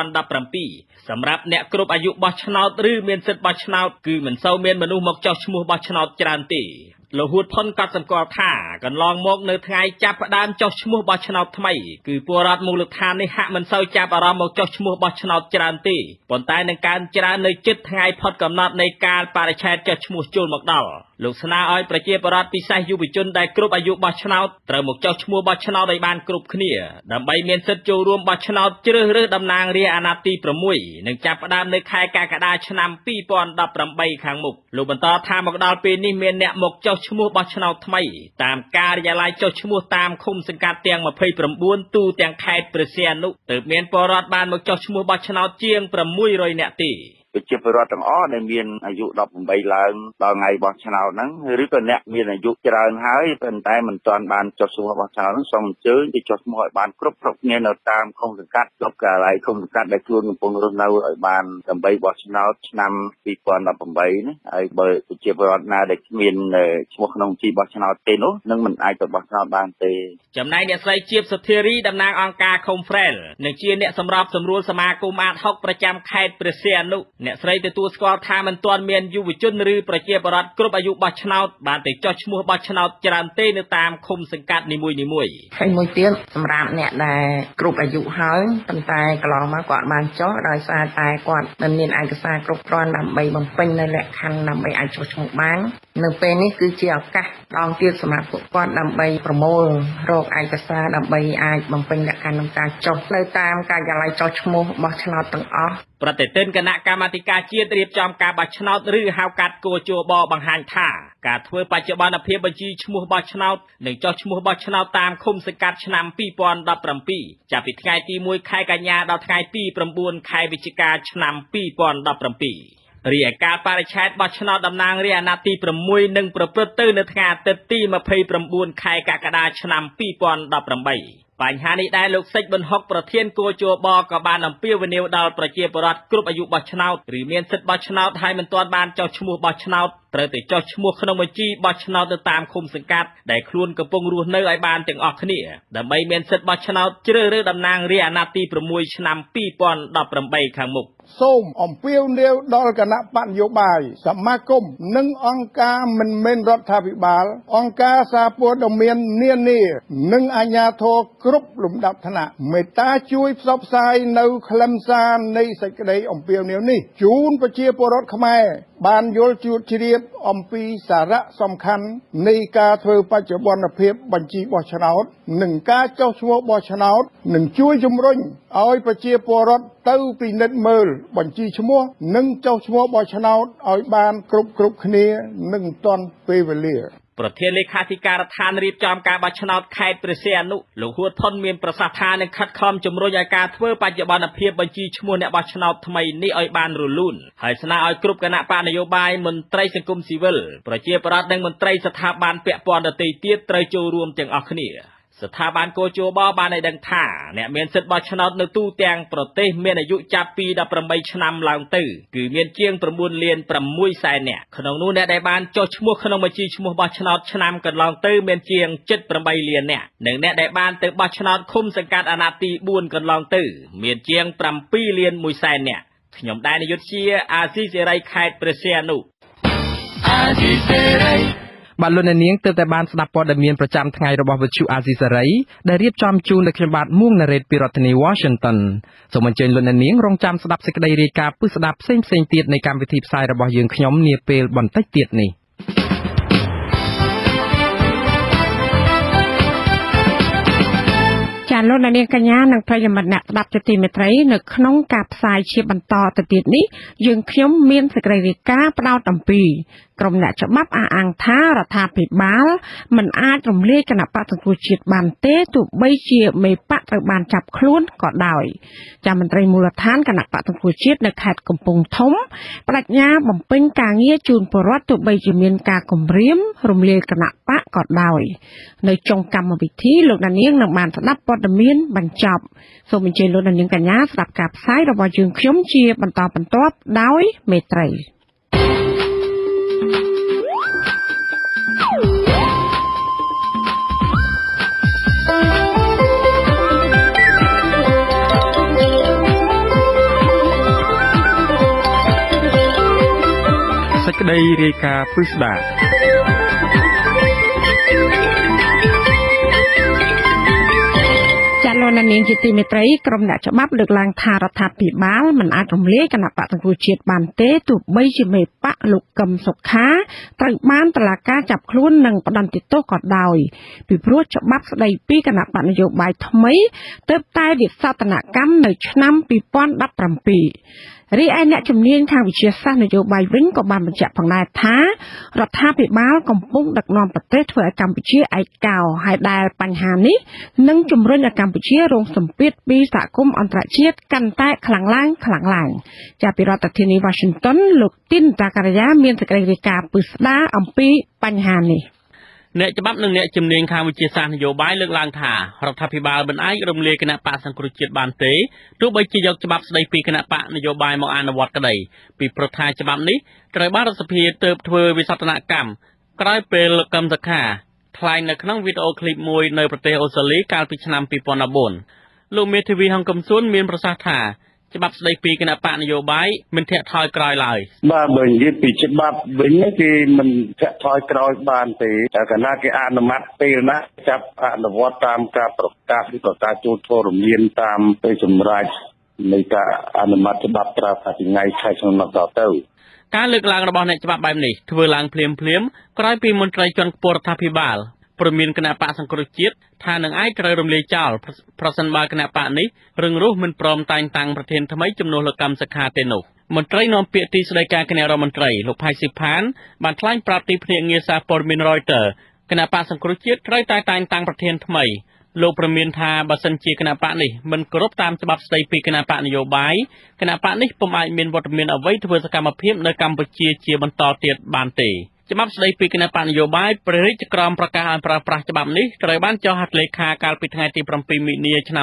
2017សម្រាប់អ្នកគ្រប់អាយុបោះឆ្នោតឬមានសិទ្ធិបោះឆ្នោតគឺមិនសូវមានមនុស្សមកចុះឈ្មោះបោះឆ្នោតច្រើនទេលោកហួតផុនក៏សម្គាល់ថាកន្លងមកនៅថ្ងៃចាប់ផ្ដើមចុះឈ្មោះបោះឆ្នោតថ្មីគឺពលរដ្ឋមូលដ្ឋាននេះហាក់មិនសូវចាប់អារម្មណ៍មកចុះឈ្មោះបោះឆ្នោតច្រើនទេប៉ុន្តែនឹងកើនច្រើននៅជិតថ្ងៃផុតកំណត់នៃកាលបរិច្ឆេទចុះឈ្មោះចូលមកដល់លោកស្នើឲ្យប្រជាពលរដ្ឋពិសេសយុវជនដែលគ្រប់អាយុបោះឆ្នោតត្រូវមកចុះឈ្មោះបោះឆ្នោតឲ្យបានគ្រប់គ្នាដើម្បីមានសិទ្ធិចូលរួមបោះឆ្នោតជ្រើសរើសតំណាងរាស្ត្រអាណត្តិទី6និងចាប់ផ្ដើមនៅខែកក្កដាឆ្នាំ2018ខាងមុខលោកបន្តថាមកដល់ពេលនេះមានអ្នកមកចុះឈ្មោះបោះឆ្នោតថ្មីតាមការិយាល័យចុះឈ្មោះតាមឃុំសង្កាត់ទាំង29ទូទាំងខេត្តព្រះសីហនុទើបមានពលរដ្ឋបានមកចុះឈ្មោះបោះឆ្នោតជាង600នាក់ទេប្រជាពលរដ្ឋទាំងអស់ដែលមានអាយុ18ឡើងដល់ថ្ងៃបោះឆ្នោតហ្នឹងឬក៏អ្នកមានអាយុច្រើនហើយប៉ុន្តែមិនទាន់បានចុះឈ្មោះបោះឆ្នោតហ្នឹងសូមអញ្ជើញទៅចុះឈ្មោះឲ្យបានគ្រប់គ្នានៅតាមឃុំសង្កាត់គ្រប់ការិយាល័យឃុំសង្កាត់ដែលខ្លួនកំពុងរស់នៅឲ្យបានដើម្បីបោះឆ្នោតឆ្នាំ2018នេះហើយបើប្រជាពលរដ្ឋណាដែលគ្មានឈ្មោះក្នុងជីបោះឆ្នោតទេនោះនឹងមិនអាចទៅបោះឆ្នោតបានទេចំណែកអ្នកស្រីជាបសុធារីតំណាងអង្គការ Confrel និងជាអ្នកសម្របសម្រួលសមាគមអាត60ប្រចាំខេត្តព្រះសីហនុអ្នកស្រីទទួលស្គាល់ថាមិនទាន់មានយុវជនឬប្រជាពលរដ្ឋគ្រប់អាយុបោះឆ្នោតបានទៅចុះឈ្មោះបោះឆ្នោតច្រើនទេនៅតាមឃុំសង្កាត់នីមួយៗហើយមួយទៀតសម្រាប់អ្នកដែលគ្រប់អាយុហើយប៉ុន្តែកន្លងមកគាត់បានចុះដោយសារតែគាត់មិនមានឯកសារគ្រប់គ្រាន់ដើម្បីបំពេញនៅលក្ខខណ្ឌដើម្បីអាចចុះឈ្មោះបាននៅពេលនេះគឺជាឱកាសដងទៀតសម្រាប់ពួកគាត់ដើម្បីប្រមូលរកឯកសារដើម្បីអាចបំពេញលក្ខខណ្ឌក្នុងការចុះនៅតាមការិយាល័យចុះឈ្មោះបោះឆ្នោតទាំងអស់ប្រតិទិនគណៈកម្មាមាធិការជាតិរៀបចំការបោះឆ្នោតឬហៅកាត់គោជបបង្ហាញថាការធ្វើបច្ចុប្បន្នភាពបញ្ជីឈ្មោះបោះឆ្នោតនិងចុះឈ្មោះបោះឆ្នោតតាមឃុំសង្កាត់ឆ្នាំ2017ចាប់ពីថ្ងៃទី1ខែកញ្ញាដល់ថ្ងៃទី9ខែវិច្ឆិកាឆ្នាំ2017រីឯការបរិច្ឆេទបោះឆ្នោតតំណាងរាស្ត្រអាណត្តិទី6នឹងប្រព្រឹត្តទៅនៅថ្ងៃអាទិត្យទី29ខែកក្កដាឆ្នាំ2018បញ្ហានេះដែរលោកសេចប៊ុនហុកប្រធានគោជបក៏បានអំពាវនាវដល់ប្រជាពលរដ្ឋគ្រប់អាយុបោះឆ្នោតឬមានសិទ្ធិបោះឆ្នោតហើយមិនទាន់បានចុះឈ្មោះបោះឆ្នោតត្រូវតែចុះឈ្មោះក្នុងបញ្ជីបោះឆ្នោតទៅតាមឃុំសង្កាត់ដែលខ្លួនកំពុងរស់នៅឲ្យបានទាំងអស់គ្នាដើម្បីមានសិទ្ធិបោះឆ្នោតជ្រើសរើសតំណាងរាស្ត្រអាណត្តិទី6ឆ្នាំ2018ខាងមុខសូមអំពាវនាវដល់គណៈបកនយោបាយសមាគមនិងអង្គការមិនមែនរដ្ឋាភិបាលអង្គការសារព័ត៌មាននានានិងអាជ្ញាធរគ្រប់លំដាប់ថ្នាក់មេត្តាជួយផ្សព្វផ្សាយនៅខ្លឹមសារនៃសេចក្តីអំពាវនាវនេះជូនប្រជាពលរដ្ឋខ្មែរបានយល់ជួតជ្រាបអំពីសារៈសំខាន់នៃការធ្វើបច្ចុប្បន្នភាពបញ្ជីបោះឆ្នោតនិងការចុះឈ្មោះបោះឆ្នោតនិងជួយជំរុញឲ្យប្រជាពលរដ្ឋទៅពិនិត្យមើលបញ្ជីឈ្មោះនិងចុះឈ្មោះបោះឆ្នោតឲ្យបានគ្រប់គ្នានិងទាន់ពេលវេលាប្រធានលេខាធិការដ្ឋានរៀបចំការបោះឆ្នោតខេត្តព្រះសីហនុលោកហួតថុនមានប្រសាសន៍ថានឹងខិតខំជំរុញឲ្យការធ្វើបច្ចុប្បន្នភាពបញ្ជីឈ្មោះអ្នកបោះឆ្នោតថ្មីនេះឲ្យបានរលូនហើយស្នើឲ្យគ្រប់គណៈបកនយោបាយមន្ត្រីសង្គមស៊ីវិលប្រជាពលរដ្ឋនិងមន្ត្រីស្ថាប័នពាក់ព័ន្ធដទៃទៀតត្រូវចូលរួមទាំងអស់គ្នាស្ថាប័នគោជបបានឲ្យដឹងថាអ្នកមានសិទ្ធិបោះឆ្នោតនៅទូទាំងប្រទេសមានអាយុចាប់ពី18ឆ្នាំឡើងទៅគឺមានជាង 9 លាន 6 សែននាក់ក្នុងនោះអ្នកដែលបានចុះឈ្មោះក្នុងបញ្ជីឈ្មោះបោះឆ្នោតឆ្នាំកន្លងទៅមានជាង 78 លាននាក់និងអ្នកដែលបានទៅបោះឆ្នោតឃុំសង្កាត់អាណត្តិទី4កន្លងទៅមានជាង 7 លាន 1 សែននាក់ខ្ញុំដែរនាយុទ្ធជាអាស៊ីសេរីខេត្តព្រះសីហនុអាស៊ីសេរីបាទលោកអ្នកនាងទើបតែបានស្ដាប់ព័ត៌មានប្រចាំថ្ងៃរបស់វិទ្យុអាស៊ីសេរីដែលរៀបចំជូនដោយខ្ញុំបាទមួងណារ៉េតពីរដ្ឋធានី Washington សូមអញ្ជើញលោកអ្នកនាងរងចាំស្ដាប់សេចក្តីរាយការណ៍ពិស្ដារផ្សេងៗទៀតនៃកម្មវិធីផ្សាយរបស់យើងខ្ញុំនាពេលបន្តិចទៀតនេះចាលោកនាងកញ្ញានិងប្រិយមិត្តអ្នកស្ដាប់ជាទីមេត្រីនៅក្នុងការផ្សាយជាបន្តទៅទៀតនេះយើងខ្ញុំមានសេចក្តីរាយការណ៍ផ្ដោតអំពីក្រុមអ្នកច្បាប់អះអាងថារដ្ឋាភិបាលមិនអាចរំលាយគណៈបកសង្គ្រោះជាតិបានទេទោះបីជាមេបកត្រូវបានចាប់ខ្លួនក៏ដោយចាមន្ត្រីមូលដ្ឋានគណៈបកសង្គ្រោះជាតិនៅខេត្តកំពង់ធំបដិញ្ញាបំពេញការងារជូនពលរដ្ឋទោះបីជាមានការគំរាមរំលាយគណៈបកក៏ដោយនៅចុងកម្មវិធីលោកនាងនឹងបានស្ដាប់ព័ត៌មានបញ្ចប់សូមអញ្ជើញលោកនាងកញ្ញាស្ដាប់ការផ្សាយរបស់យើងខ្ញុំជាបន្តបន្ទាប់ដោយមេត្រីសេចក្តីរាយការណ៍ពិស្ដារលោកនាងជាទីមេត្រីក្រុមអ្នកច្បាប់លើកឡើងថារដ្ឋាភិបាលមិនអាចរំលាយគណៈបកសង្គ្រោះជាតិបានទេទោះបីជាមេបកលោកកឹមសុខាត្រូវបានតុលាការចាប់ខ្លួននិងផ្តន្ទាទោសក៏ដោយពីព្រោះច្បាប់ស្តីពីគណៈបកនយោបាយថ្មីទើបតែវិសោធនកម្មនៅឆ្នាំ2017រីឯអ្នកជំនាញខាងវិទ្យាសាស្ត្រនយោបាយវិញក៏បានបញ្ជាក់ផងដែរថារដ្ឋាភិបាលកំពុងដឹកនាំប្រទេសធ្វើឲ្យកម្ពុជាឯកោហើយដែលបញ្ហានេះនឹងជំរុញឲ្យកម្ពុជារងសម្ពាធពីសហគមន៍អន្តរជាតិកាន់តែខ្លាំងឡើងចាប់ពីរដ្ឋធានី Washington លោកទីនតាការីយ៉ាមានសេចក្តីរាយការណ៍ពិស្ដារអំពីបញ្ហានេះអ្នកច្បាប់និងអ្នកជំនាញខាងវិទ្យាសាស្ត្រនយោបាយលើកឡើងថារដ្ឋាភិបាលមិនអាចរំលាយគណៈបកសង្គ្រោះជាតិបានទេទោះបីជាយកច្បាប់ស្តីពីគណៈបកនយោបាយមកអនុវត្តក្តីពីព្រោះថាច្បាប់នេះត្រូវបានរដ្ឋសភាទើបធ្វើវិសោធនកម្មក្រោយពេលលោកកឹមសុខាថ្លែងនៅក្នុងវីដេអូឃ្លីបមួយនៅប្រទេសអូស្ត្រាលីកាលពីឆ្នាំ2014លោកមេធាវីហងកំសុនមានប្រសាសន៍ថាច្បាប់ស្តីពីគណៈបកនយោបាយមិនធាក់ថយក្រោយឡើយបាទបើនិយាយពីច្បាប់វិញគេមិនធាក់ថយក្រោយបានទេតែកាលណាគេអនុម័តពេលណាចាប់អនុវត្តតាមការប្រកាសឬក៏ការចូលធ្វើរំលាយតាមទៅសម្រាប់នៃការអនុម័តច្បាប់ប្រើប្រាស់ថ្ងៃខែឆ្នាំតទៅការលើកឡើងរបស់អ្នកច្បាប់បែបនេះធ្វើឡើងភ្លាមក្រោយពីមន្ត្រីជាន់ខ្ពស់រដ្ឋាភិបាលព្រមានគណៈបកសង្គ្រោះជាតិថានឹងអាចត្រូវរំលាយចោលប្រសិនបើគណៈបកនេះរឹងរូសមិនព្រមតែងតាំងប្រធានថ្មីជំនួសលោកកម្មសខាទេនោះមន្ត្រីនាំពាក្យទីស្តីការគណៈរដ្ឋមន្ត្រីលោកផៃស៊ីផានបានថ្លែងប្រាប់ទីភ្នាក់ងារសារព័ត៌មាន Reuters គណៈបកសង្គ្រោះជាតិត្រូវតែតែងតាំងប្រធានថ្មីលោកប្រមានថាបើសិនជាគណៈបកនេះមិនគោរពតាមច្បាប់ស្តីពីគណៈបកនយោបាយគណៈបកនេះពុំអាចមានវត្តមានអ្វីធ្វើសកម្មភាពនៅកម្ពុជាជាបន្តទៀតបានទេច្បាប់ស្តីពីគណៈបកនយោបាយព្រះរាជក្រមប្រកាសឲ្យប្រើប្រាស់ច្បាប់នេះត្រូវបានចុះហត្ថលេខាកាលពីថ្ងៃទី7 មិនិនាឆ្នាំ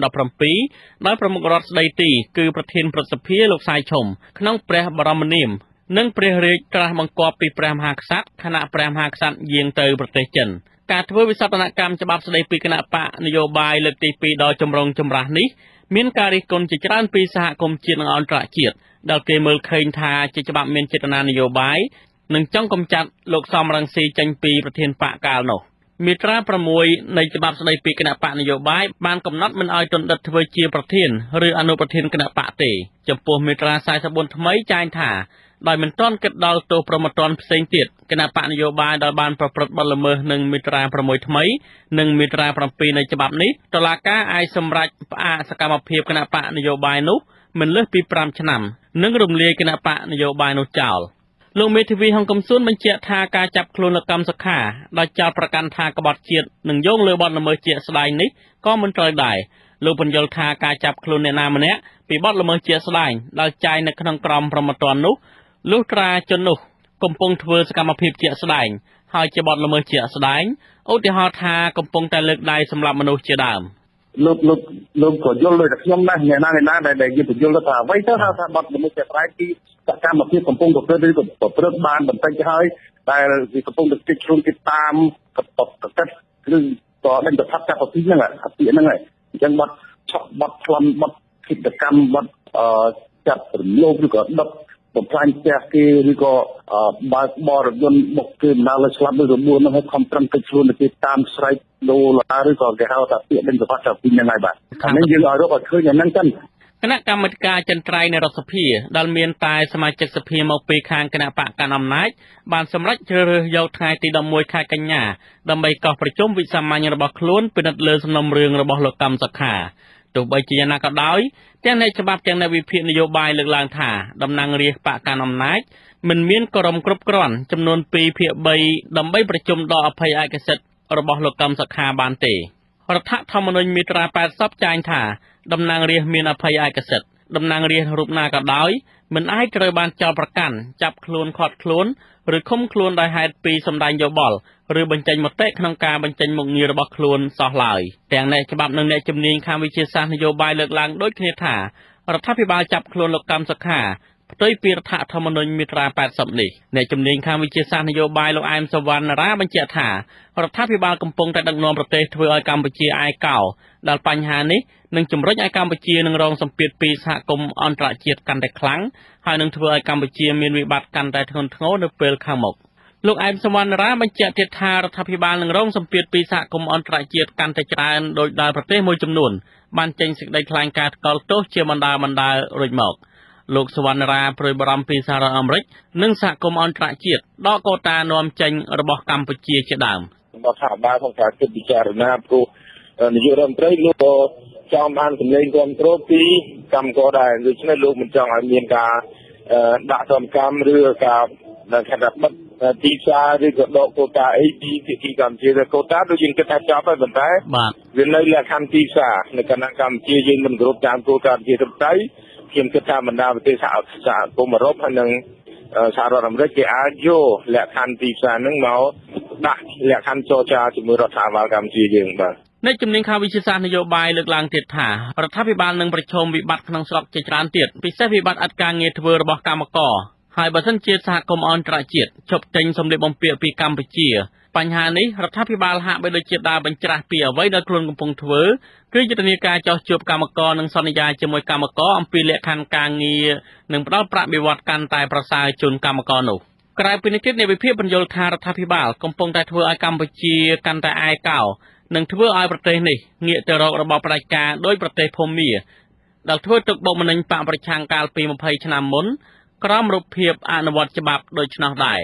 2017 ដោយប្រមុខរដ្ឋស្តីទីគឺប្រធានព្រឹទ្ធសភាលោកសៃឈុំក្នុងព្រះបរមនាមនិងព្រះរាជត្រាស់បង្គាប់ពីព្រះមហាក្សត្រគណៈព្រះមហាក្សត្រយាងទៅប្រទេសចិនការធ្វើវិសោធនកម្មច្បាប់ស្តីពីគណៈបកនយោបាយលើកទី2ដល់ចម្រុងចម្រាស់នេះមានការរិះគន់ជាច្រើនពីសហគមន៍ជាតិនិងអន្តរជាតិដែលគេមើលឃើញថាជាច្បាប់មានចេតនានយោបាយនិងចង់កម្ចាត់លោកសំរងស៊ីចេញពីប្រធានបកកាលនោះមាត្រា 6 នៃច្បាប់ស្តីពីគណៈបកនយោបាយបានកំណត់មិនឲ្យទណ្ឌិតធ្វើជាប្រធានឬអនុប្រធានគណៈបកទេចំពោះមាត្រា 44 ថ្មីចែងថាដោយមិនទាន់គិតដល់ទោសប្រមទ័នផ្សេងទៀតគណៈបកនយោបាយដែលបានប្រព្រឹត្តបទល្មើសនឹងមាត្រា 6 ថ្មីនិងមាត្រា 7 នៃច្បាប់នេះតុលាការអាចសម្រេចផ្អាកសកម្មភាពគណៈបកនយោបាយនោះមិនលើសពី5ឆ្នាំនិងរំលាយគណៈបកនយោបាយនោះចោលលោកមេធាវីហុងកំសួនបញ្ជាក់ថាការចាប់ខ្លួនលោកកម្មសខាដោយចោទប្រកាន់ថាក្បត់ជាតិនិងយោងលើបទល្មើសជាក់ស្ដែងនេះក៏មិនត្រូវដែរលោកបញ្យល់ថាការចាប់ខ្លួនអ្នកណាម្នាក់ពីបទល្មើសជាក់ស្ដែងដែលចែងនៅក្នុងក្រមព្រហ្មទណ្ឌនោះលុះត្រាជននោះកំពុងធ្វើសកម្មភាពជាក់ស្ដែងហើយជាបទល្មើសជាក់ស្ដែងឧទាហរណ៍ថាកំពុងតែលើកដៃសម្រាប់មនុស្សជាដើមលោកក៏យល់ដូចតែខ្ញុំដែរអ្នកណាដែលយើងបញ្យល់ថាអ្វីទៅថាបទល្មើសជាក់ស្ដែងពីសកម្មភាពកំពុងប្រព្រឹត្តឬប្រព្រឹត្តបានបន្តិចហើយដែលវាកំពុងតែជិះខ្លួនគេតាមកកិតឬក៏ដេញទៅថាចាប់ពីហ្នឹងអាពាក្យហ្នឹងហើយអញ្ចឹងបទឆក់បទខ្លំបទគិតកម្មបទចាប់រំលោភឬក៏ដុតបំផ្លាញផ្ទះគេឬក៏បើកបរថយន្តបុកគេបណ្ដាលឲ្យស្លាប់ឬរបួសនោះឲ្យខំប្រឹងកិច្ចខ្លួនទៅតាមស្រែកដូរឡាឬក៏គេហៅថាពាក្យដេញទៅថាចាប់ពីហ្នឹងហើយបាទអានេះយើងឲ្យរកឲ្យឃើញយ៉ាងហ្នឹងចឹងគណៈកម្មាធិការចិនត្រៃនៃរដ្ឋសភាដែលមានតែសមាជិកសភាមកពីខាងគណៈបកកណ្ដាលអំណាចបានសម្រេចជ្រើសរើសយកថ្ងៃទី11 ខែកញ្ញាដើម្បីកោះប្រជុំវិសាមញ្ញរបស់ខ្លួនពិនិត្យលើសំណុំរឿងរបស់លោកកម្មសខាទោះបីជាយ៉ាងណាក៏ដោយទាំងអ្នកច្បាប់ទាំងអ្នកវិភាគនយោបាយលើកឡើងថាតំណាងរាស្ត្របកកណ្ដាលអំណាចមិនមានគោរមគ្រប់គ្រាន់ចំនួន2 ភាគ 3ដើម្បីប្រជុំដកអភ័យឯកសិទ្ធិរបស់លោកកម្មសខាបានទេរដ្ឋធម្មនុញ្ញមាត្រា 80 ចែងថាតំណាងរាស្ត្រមានអភ័យឯកសិទ្ធិតំណាងរាស្ត្ររូបណាក៏ដោយមិនអាចត្រូវបានចោទប្រកាន់ចាប់ខ្លួនឃាត់ខ្លួនឬឃុំខ្លួនដោយហេតុពីសម្ដែងយោបល់ឬបញ្ចេញមតិក្នុងការបញ្ចេញមុខងាររបស់ខ្លួនសោះឡើយទាំងអ្នកច្បាប់និងអ្នកជំនាញខាងវិទ្យាសាស្ត្រនយោបាយលើកឡើងដូចគ្នាថារដ្ឋាភិបាលចាប់ខ្លួនលោកកម្មសខាផ្ទុយពីរដ្ឋធម្មនុញ្ញមាត្រា 80 នេះអ្នកជំនាញខាងវិទ្យាសាស្ត្រនយោបាយលោកអែមសវណ្ណរាបញ្ជាក់ថារដ្ឋាភិបាលកំពុងតែដឹកនាំប្រទេសធ្វើឲ្យកម្ពុជាឯកោដែលបញ្ហានេះនឹងជំរុញឲ្យកម្ពុជានឹងរងសម្ពាធពីសហគមន៍អន្តរជាតិកាន់តែខ្លាំងហើយនឹងធ្វើឲ្យកម្ពុជាមានវិបត្តិកាន់តែធ្ងន់ធ្ងរនៅពេលខាងមុខលោកអែមសវណ្ណរាបញ្ជាក់ទៀតថារដ្ឋាភិបាលនឹងរងសម្ពាធពីសហគមន៍អន្តរជាតិកាន់តែច្រើនដោយដែលប្រទេសមួយចំនួនបានចេញសេចក្តីថ្លែងការណ៍ថ្កោលទោសជាបណ្ដារួចមកលោកសវណ្ណរាព្រួយបារម្ភពីសហរដ្ឋអាមេរិកនិងសហគមន៍អន្តរជាតិដកកូតានាំចេញរបស់កម្ពុជាជាដើមរដ្ឋាភិបាលក្នុងការគិតពិចារណាព្រោះនាយករដ្ឋមន្ត្រីលោកក៏ចង់បានសម្លេងគ្រប់គ្រងពីកម្មករដែរដូច្នេះលោកមិនចង់ឲ្យមានការដាក់ទណ្ឌកម្មឬការដែលថាបិទទីផ្សារឬក៏ដកកូតាអីពីភាគីកម្ពុជាទៅកូតាដូចយើងគិតថាចាប់ហើយប៉ុន្តែវានៅលក្ខខណ្ឌទីផ្សារនៅគណៈកម្ពុជាយើងមិនគ្រប់តាមគោលការណ៍ជាទៅខ្ញុំគិតថាបណ្ដាប្រទេសសហគមន៍អឺរ៉ុបហើយនិងសហរដ្ឋអាមេរិកគេអាចយកលក្ខខណ្ឌទីផ្សារហ្នឹងមកដាក់លក្ខខណ្ឌចរចាជាមួយរដ្ឋាភិបាលកម្ពុជាយើងបាទអ្នកជំនាញខាងវិទ្យាសាស្ត្រនយោបាយលើកឡើងទៀតថារដ្ឋាភិបាលនឹងប្រឈមវិបត្តិក្នុងស្រុកជាច្រើនទៀតពិសេសវិបត្តិអត់ការងារធ្វើរបស់កម្មករហើយបើសិនជាសហគមន៍អន្តរជាតិជប់ចេញសម្លៀកបំពាក់ពីកម្ពុជាបញ្ហានេះរដ្ឋាភិបាលហាក់បីដូចជាដើរបញ្ច្រាស់ពីអ្វីដែលខ្លួនកំពុងធ្វើគឺយុទ្ធនាការចោះជួបកម្មករនិងសន្យាជាមួយកម្មករអំពីលក្ខខណ្ឌការងារនិងផ្ដល់ប្រាក់បៀវត្សកាន់តែប្រសើរជូនកម្មករនោះក្រៅពីនេះទៀតអ្នកវិភាគបញ្យល់ថារដ្ឋាភិបាលកំពុងតែធ្វើឲ្យកម្ពុជាកាន់តែឯកោនិងធ្វើឲ្យប្រទេសនេះងាកទៅរករបបផ្ដាច់ការដោយប្រទេសភូមាដែលធ្វើទុកបុកម្នេញបកប្រឆាំងកាលពី20ឆ្នាំមុនក្រោមរូបភាពអនុវត្តច្បាប់ដូច្នោះដែរ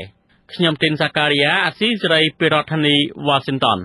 ខ្ញុំទីនសាការីយ៉ាអាស៊ីសេរីពីរដ្ឋធានី Washington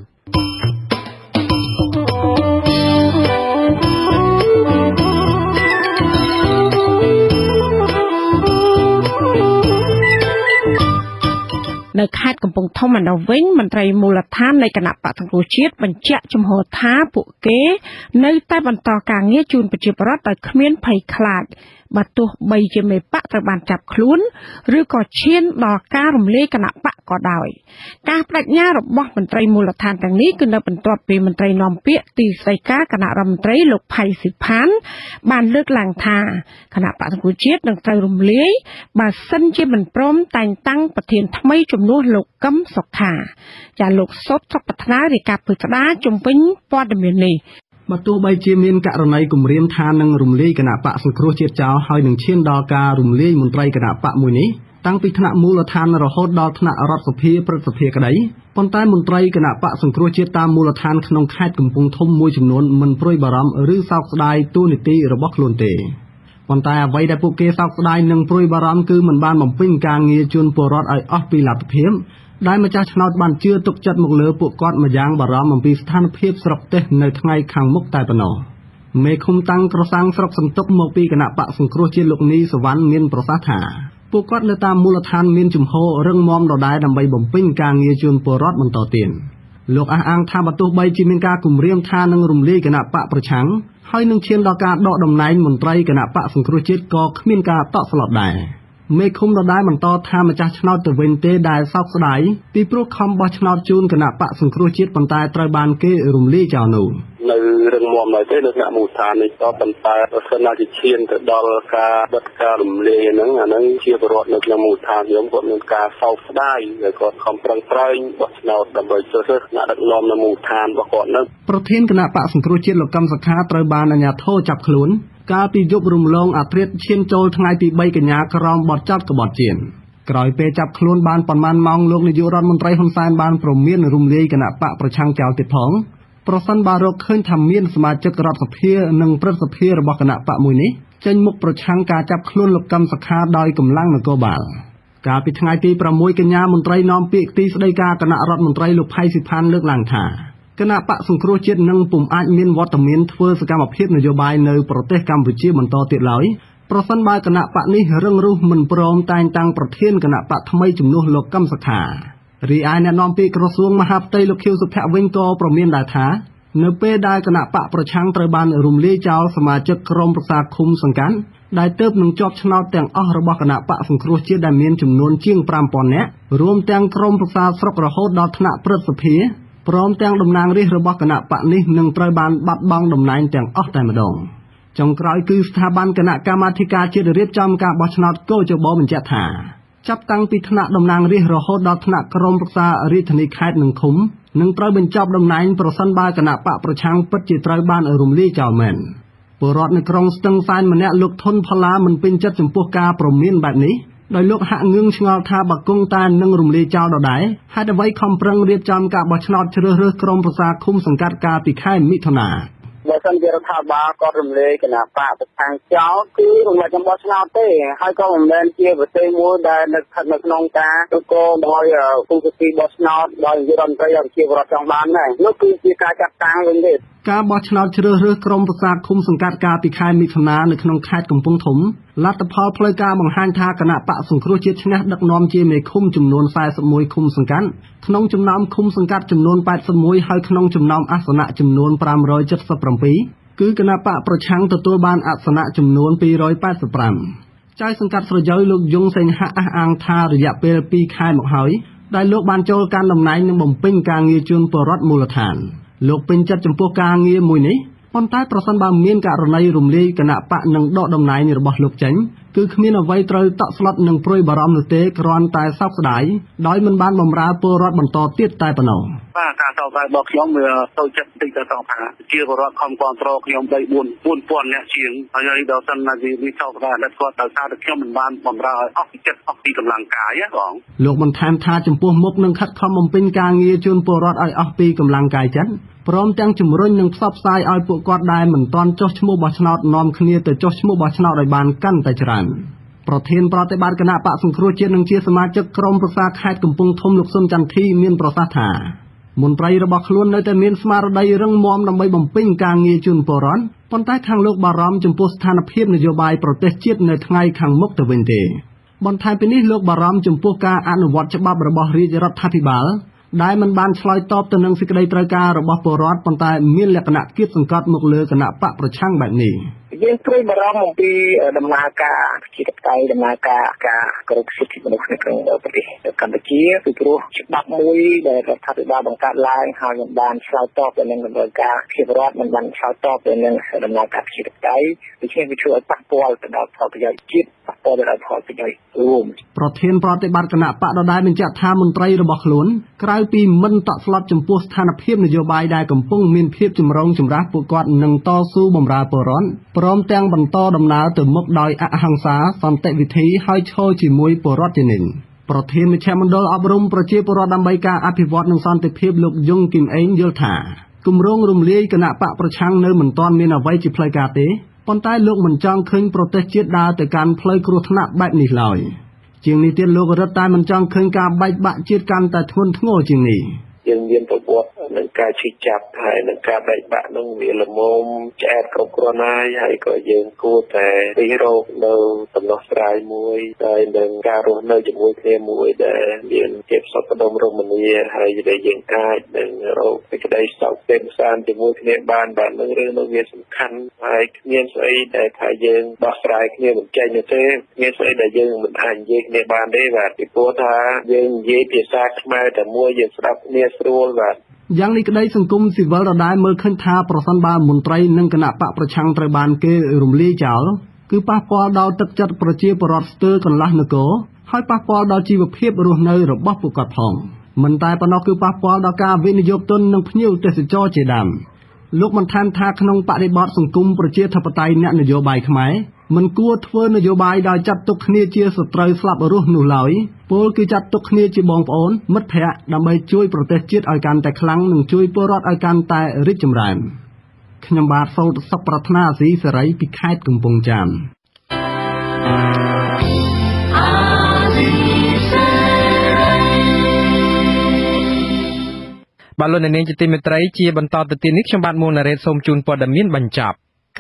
នៅខេត្តកំពង់ធំឯនោះវិញមន្ត្រីមូលដ្ឋាននៃគណៈបក្សសង្គ្រោះជាតិបញ្ជាក់ជំហរថាពួកគេនៅតែបន្តការងារជូនប្រជាពលរដ្ឋដោយគ្មានភ័យខ្លាចបើទោះបីជាមេបកត្រូវបានចាប់ខ្លួនឬក៏ឈានដល់ការរំលាយគណៈបកក៏ដោយការបដិញ្ញារបស់មន្ត្រីមូលដ្ឋានទាំងនេះគឺនៅបន្ទាប់ពីមន្ត្រីនាំពាក្យទីស្តីការគណៈរដ្ឋមន្ត្រីលោកផៃស៊ីផានបានលើកឡើងថាគណៈបក្សសង្គ្រោះជាតិនឹងត្រូវរំលាយបើសិនជាមិនព្រមតែងតាំងប្រធានថ្មីជំនួសលោកកឹមសុខាចាលោកសុតសុខប្រាថ្នារាយការណ៍ពិស្ដារជំវិញព័ត៌មាននេះបើទោះបីជាមានករណីគម្រាមថានឹងរំលាយគណៈបកសង្គ្រោះជាតិចោលហើយនឹងឈានដល់ការរំលាយមន្ត្រីគណៈបកមួយនេះតាំងពីថ្នាក់មូលដ្ឋានរហូតដល់ថ្នាក់រដ្ឋសភាព្រឹទ្ធសភាក្តីប៉ុន្តែមន្ត្រីគណៈបកសង្គ្រោះជាតិតាមមូលដ្ឋានក្នុងខេត្តកំពង់ធំមួយចំនួនមិនព្រួយបារម្ភឬសោកស្ដាយទួលនីតិរបស់ខ្លួនទេប៉ុន្តែអ្វីដែលពួកគេសោកស្ដាយនិងព្រួយបារម្ភគឺមិនបានបំពេញការងារជូនពលរដ្ឋឲ្យអស់ពីលទ្ធភាពដែលម្ចាស់ឆ្នោតបានជឿទុកចិត្តមកលើពួកគាត់ម្យ៉ាងបារម្ភអំពីស្ថានភាពស្រុកទេសនៅថ្ងៃខាងមុខតែប៉ុណ្ណោះមេឃុំតាំងក្រសាំងស្រុកសន្ទុកមកពីគណៈបកសង្គ្រោះជាតិលោកនីសវណ្ណមានប្រសាសន៍ថាពួកគាត់នៅតាមមូលដ្ឋានមានជំហររឹងមាំដដែលដើម្បីបំពេញការងារជូនពលរដ្ឋបន្តទៀតលោកអះអាងថាបើទោះបីជាមានការគម្រាមថានឹងរំលាយគណៈបកប្រឆាំងហើយនឹងឈានដល់ការដកតំណែងមន្ត្រីគណៈបកសង្គ្រោះជាតិក៏គ្មានការតក់ស្លុតដែរមេឃុំដដែលបន្តថាម្ចាស់ឆ្នោតទៅវិញទេដែលសោកស្ដាយពីព្រោះខំបោះឆ្នោតជូនគណៈបកសង្គ្រោះជាតិប៉ុន្តែត្រូវបានគេរំលាយចោលនោះនៅរឹងមាំនៅទេនៅថ្នាក់មូលដ្ឋាននេះក៏ប៉ុន្តែបើសិនណាជាឈានទៅដល់ការបិទការរំលាយហ្នឹងអាហ្នឹងជាពលរដ្ឋនៅក្នុងមូលដ្ឋានខ្ញុំគាត់មានការសោកស្ដាយហើយគាត់ខំប្រឹងប្រែងបោះឆ្នោតដើម្បីជ្រើសរើសអ្នកដឹកនាំនៅមូលដ្ឋានរបស់គាត់ហ្នឹងប្រធានគណៈបកសង្គ្រោះជាតិលោកកឹមសុខាត្រូវបានអាជ្ញាធរចាប់ខ្លួនកាលពីយប់រំលងអាធ្រាត្រឈានចូលថ្ងៃទី3កញ្ញាក្រោមបទចោទក្បត់ជាតិក្រោយពេលចាប់ខ្លួនបានប៉ុន្មានម៉ោងលោកនាយករដ្ឋមន្ត្រីហ៊ុនសែនបានព្រមានរំលាយគណៈបកប្រឆាំងចោលទៀតផងប្រសិនបើរកឃើញថាមានសមាជិករដ្ឋសភានិងព្រឹទ្ធសភារបស់គណៈបកមួយនេះចេញមុខប្រឆាំងការចាប់ខ្លួនលោកកឹមសុខាដោយកម្លាំងនគរបាលកាលពីថ្ងៃទី6កញ្ញាមន្ត្រីនាំពាក្យទីស្តីការគណៈរដ្ឋមន្ត្រីលោកផៃស៊ីផានលើកឡើងថាគណៈបកសង្គ្រោះជាតិនឹងពុំអាចមានវត្តមានធ្វើសកម្មភាពនយោបាយនៅប្រទេសកម្ពុជាបន្តទៀតឡើយប្រសិនបើគណៈបកនេះរឹងរូសមិនព្រមតែងតាំងប្រធានគណៈបកថ្មីជំនួសលោកកឹមសុខារីឯអ្នកនាំពាក្យក្រសួងមហាផ្ទៃលោកខៀវសុភ័ក្រវិញក៏ប្រមានដែរថានៅពេលដែលគណៈបកប្រឆាំងត្រូវបានរំលាយចោលសមាជិកក្រុមប្រឹក្សាឃុំសង្កាត់ដែលទើបនឹងជាប់ឆ្នោតទាំងអស់របស់គណៈបកសង្គ្រោះជាតិដែលមានចំនួនជាង 5,000 នាក់រួមទាំងក្រុមប្រឹក្សាស្រុករហូតដល់ថ្នាក់ព្រឹទ្ធសភាព្រមទាំងតំណាងរាស្ត្ររបស់គណៈបកនេះនឹងត្រូវបានបាត់បង់តំណែងទាំងអស់តែម្ដងចុងក្រោយគឺស្ថាប័នគណៈកម្មាធិការជាតិរៀបចំការបោះឆ្នោតកោជបបញ្ជាក់ថាចាប់តាំងពីថ្នាក់តំណាងរាស្ត្ររហូតដល់ថ្នាក់ក្រុមប្រឹក្សារាជធានីខេត្តនិងឃុំនឹងត្រូវបញ្ចប់តំណែងប្រសិនបើគណៈបកប្រឆាំងពិតជាត្រូវបានរំលាយចោលមែនពលរដ្ឋនៅក្រុងស្ទឹងសែនម្នាក់លោកធុនផល្លាមិនពេញចិត្តចំពោះការព្រមានបែបនេះដោយលោកហាក់ងឿងឆ្ងល់ថាបើគង់តែនឹងរំលាយចោលដដែលហេតុអ្វីខំប្រឹងរៀបចំការបោះឆ្នោតជ្រើសរើសក្រុមប្រឹក្សាឃុំសង្កាត់កាលពីខែមិថុនាបើសិនជារដ្ឋាភិបាលគាត់រំលាយគណៈបកប្រឆាំងចោលគឺរំលាយចំបោះឆ្នោតទេហើយក៏មិនមែនជាប្រទេសមួយដែលនៅស្ថិតនៅក្នុងការទូកដោយគូសទីបោះឆ្នោតដោយនាយករដ្ឋមន្ត្រីប្រជាពលរដ្ឋចង់បានដែរនោះគឺជាការចាត់តាំងវិញទេការបោះឆ្នោតជ្រើសរើសក្រុមប្រឹក្សាឃុំសង្កាត់កាលពីខែមិថុនានៅក្នុងខេត្តកំពង់ធំលទ្ធផលផ្លូវការបង្ហាញថាគណៈបកសង្គ្រោះជាតិឈ្នះដឹកនាំជាមេឃុំចំនួន41ឃុំសង្កាត់ក្នុងចំណោមឃុំសង្កាត់ចំនួន81ហើយក្នុងចំណោមអាសនៈចំនួន577គឺគណៈបកប្រឆាំងទទួលបានអាសនៈចំនួន285ចៅសង្កាត់ស្រយៅលោកយងសេងហាក់អះអាងថារយៈពេល2ខែមកហើយដែលលោកបានចូលកាន់តំណែងនិងបំពេញការងារជូនពលរដ្ឋមូលដ្ឋានលោកពេញចិត្តចំពោះការងារមួយនេះប៉ុន្តែប្រសិនបើមានករណីរំលាយគណៈបកនិងដកតំណែងរបស់លោកចេញគឺគ្មានអ្វីត្រូវតក់ស្លុតនិងព្រួយបារម្ភនោះទេគ្រាន់តែសោកស្ដាយដោយមិនបានបម្រើពលរដ្ឋបន្តទៀតតែប៉ុណ្ណោះបាទការសោកស្ដាយរបស់ខ្ញុំវាទៅចិត្តតិចទៅថាជាពលរដ្ឋខំគ្រប់គ្រងខ្ញុំ4,000 នាក់ជាងហើយដល់សិនណាវាសោកស្ដាយដែលគាត់ដោយសារតែខ្ញុំមិនបានបម្រើឲ្យអស់ពីចិត្តអស់ពីកម្លាំងកាយបងលោកបន្ថែមថាចំពោះមុខនឹងខិតខំបំពេញការងារជូនពលរដ្ឋឲ្យអស់ពីកម្លាំងកាយចិត្តព្រមទាំងជំរុញនិងផ្សព្វផ្សាយឲ្យពួកគាត់ដែលមិនទាន់ចុះឈ្មោះបោះឆ្នោតនាំគ្នាទៅចុះឈ្មោះបោះឆ្នោតឲ្យបានកាន់តែច្រើនប្រធានប្រតិបត្តិគណៈបកសង្គ្រោះជាតិនិងជាសមាជិកក្រុមប្រឹក្សាខេត្តកំពង់ធំលោកស៊ុនចន្ទធីមានប្រសាសន៍ថាមន្ត្រីរបស់ខ្លួននៅតែមានស្មារតីរឹងមាំដើម្បីបំពេញការងារជូនពលរដ្ឋប៉ុន្តែខាងលោកបារម្ភចំពោះស្ថានភាពនយោបាយប្រទេសជាតិនៅថ្ងៃខាងមុខទៅវិញទេបន្ថែមពីនេះលោកបារម្ភចំពោះការអនុវត្តច្បាប់របស់រាជរដ្ឋាភិបាលដែលមិនបានឆ្លើយតបទៅនឹងសេចក្តីត្រូវការរបស់ពលរដ្ឋប៉ុន្តែមានលក្ខណៈគៀបសង្កត់មកលើគណៈបកប្រឆាំងបែបនេះយើងព្រួយបារម្ភអំពីដំណើរការប្រជាធិបតេយ្យដំណើរការគោរពសិទ្ធិមនុស្សនៅក្នុងប្រទេសកម្ពុជាពីព្រោះច្បាប់មួយដែលរដ្ឋាភិបាលបង្កើតឡើងហើយមិនបានឆ្លើយតបទៅនឹងតម្រូវការប្រជាពលរដ្ឋមិនបានឆ្លើយតបទៅនឹងដំណើរការប្រជាធិបតេយ្យដូច្នេះវាធ្វើឲ្យប៉ះពាល់ទៅដល់ផលប្រយោជន៍ជាតិប៉ះពាល់ទៅដល់ផលប្រយោជន៍រួមប្រធានប្រតិបត្តិគណៈបកដដែលបញ្ជាក់ថាមន្ត្រីរបស់ខ្លួនក្រៅពីមិនតក់ស្លុតចំពោះស្ថានភាពនយោបាយដែលកំពុងមានភាពចម្រូងចម្រាសពួកគាត់នឹងតស៊ូបម្រើពលរដ្ឋព្រមទាំងបន្តដំណើរទៅមុខដោយអហិង្សាសន្តិវិធីហើយឈរជាមួយពលរដ្ឋជានិច្ចប្រធានមជ្ឈមណ្ឌលអប់រំប្រជាពលរដ្ឋដើម្បីការអភិវឌ្ឍនិងសន្តិភាពលោកយុងគឹមអេងយល់ថាគម្រោងរំលាយគណៈបកប្រឆាំងនៅមិនទាន់មានអ្វីជាផ្លូវការទេប៉ុន្តែលោកមិនចង់ឃើញប្រទេសជាតិដើរទៅកាន់ផ្លូវគ្រោះថ្នាក់បែបនេះឡើយជាងនេះទៀតលោករត់តែមិនចង់ឃើញការបែកបាក់ជាតិកាន់តែធ្ងន់ធ្ងរជាងនេះយើងមានប្រវត្តិនឹងការឈឺចាប់ហើយនឹងការបែកបាក់នឹងវាល្មមឆ្អែតគ្រប់គ្រាន់ហើយក៏យើងគួរតែរិះរោបនៅដំណោះស្រាយមួយហើយនឹងការរស់នៅជាមួយគ្នាមួយដែលមានភាពសុខដុមរមនាហើយដែលយើងអាចនឹងរកសេចក្តីសុខទេពសានជាមួយគ្នាបានបាទនឹងរឿងនោះវាសំខាន់ហើយគ្មានស្អីដែលថាយើងដោះស្រាយគ្នាមិនចេញទេគ្មានស្អីដែលយើងមិនអាចនិយាយគ្នាបានទេបាទពីព្រោះថាយើងនិយាយភាសាខ្មែរតែមួយយើងស្ដាប់គ្នាស្រួលបាទយ៉ាងនេះក្តីសង្គមស៊ីវិលដដែលមើលឃើញថាប្រសិនបើមន្ត្រីនិងគណៈបកប្រឆាំងត្រូវបានគេរំលាយចោលគឺប៉ះពាល់ដល់ទឹកចិត្តប្រជាពលរដ្ឋស្ទើរកន្លះនគរហើយប៉ះពាល់ដល់ជីវភាពរស់នៅរបស់ពួកគាត់ផងមិនតែប៉ុណ្ណោះគឺប៉ះពាល់ដល់ការវិនិយោគទុននិងភ្ញៀវទេសចរជាដើមលោកបានថែមថាក្នុងបរិបទសង្គមប្រជាធិបតេយ្យអ្នកនយោបាយខ្មែរមិនគួរធ្វើនយោបាយដោយចាត់ទុកគ្នាជាសត្រូវស្លាប់រស់នោះឡើយពលគឺចាត់ទុកគ្នាជាបងប្អូនមិត្តភ័ក្តិដើម្បីជួយប្រទេសជាតិឲ្យកាន់តែខ្លាំងនិងជួយពលរដ្ឋឲ្យកាន់តែរីកចម្រើនខ្ញុំបាទសូមសុខប្រាថ្នាអាស៊ីសេរីពីខេត្តកំពង់ចាមបាទលោកអ្នកនាងជាទីមេត្រីជាបន្តទៅទៀតនេះខ្ញុំបាទមួងណារ៉េតសូមជូនព័ត៌មានបញ្ចប់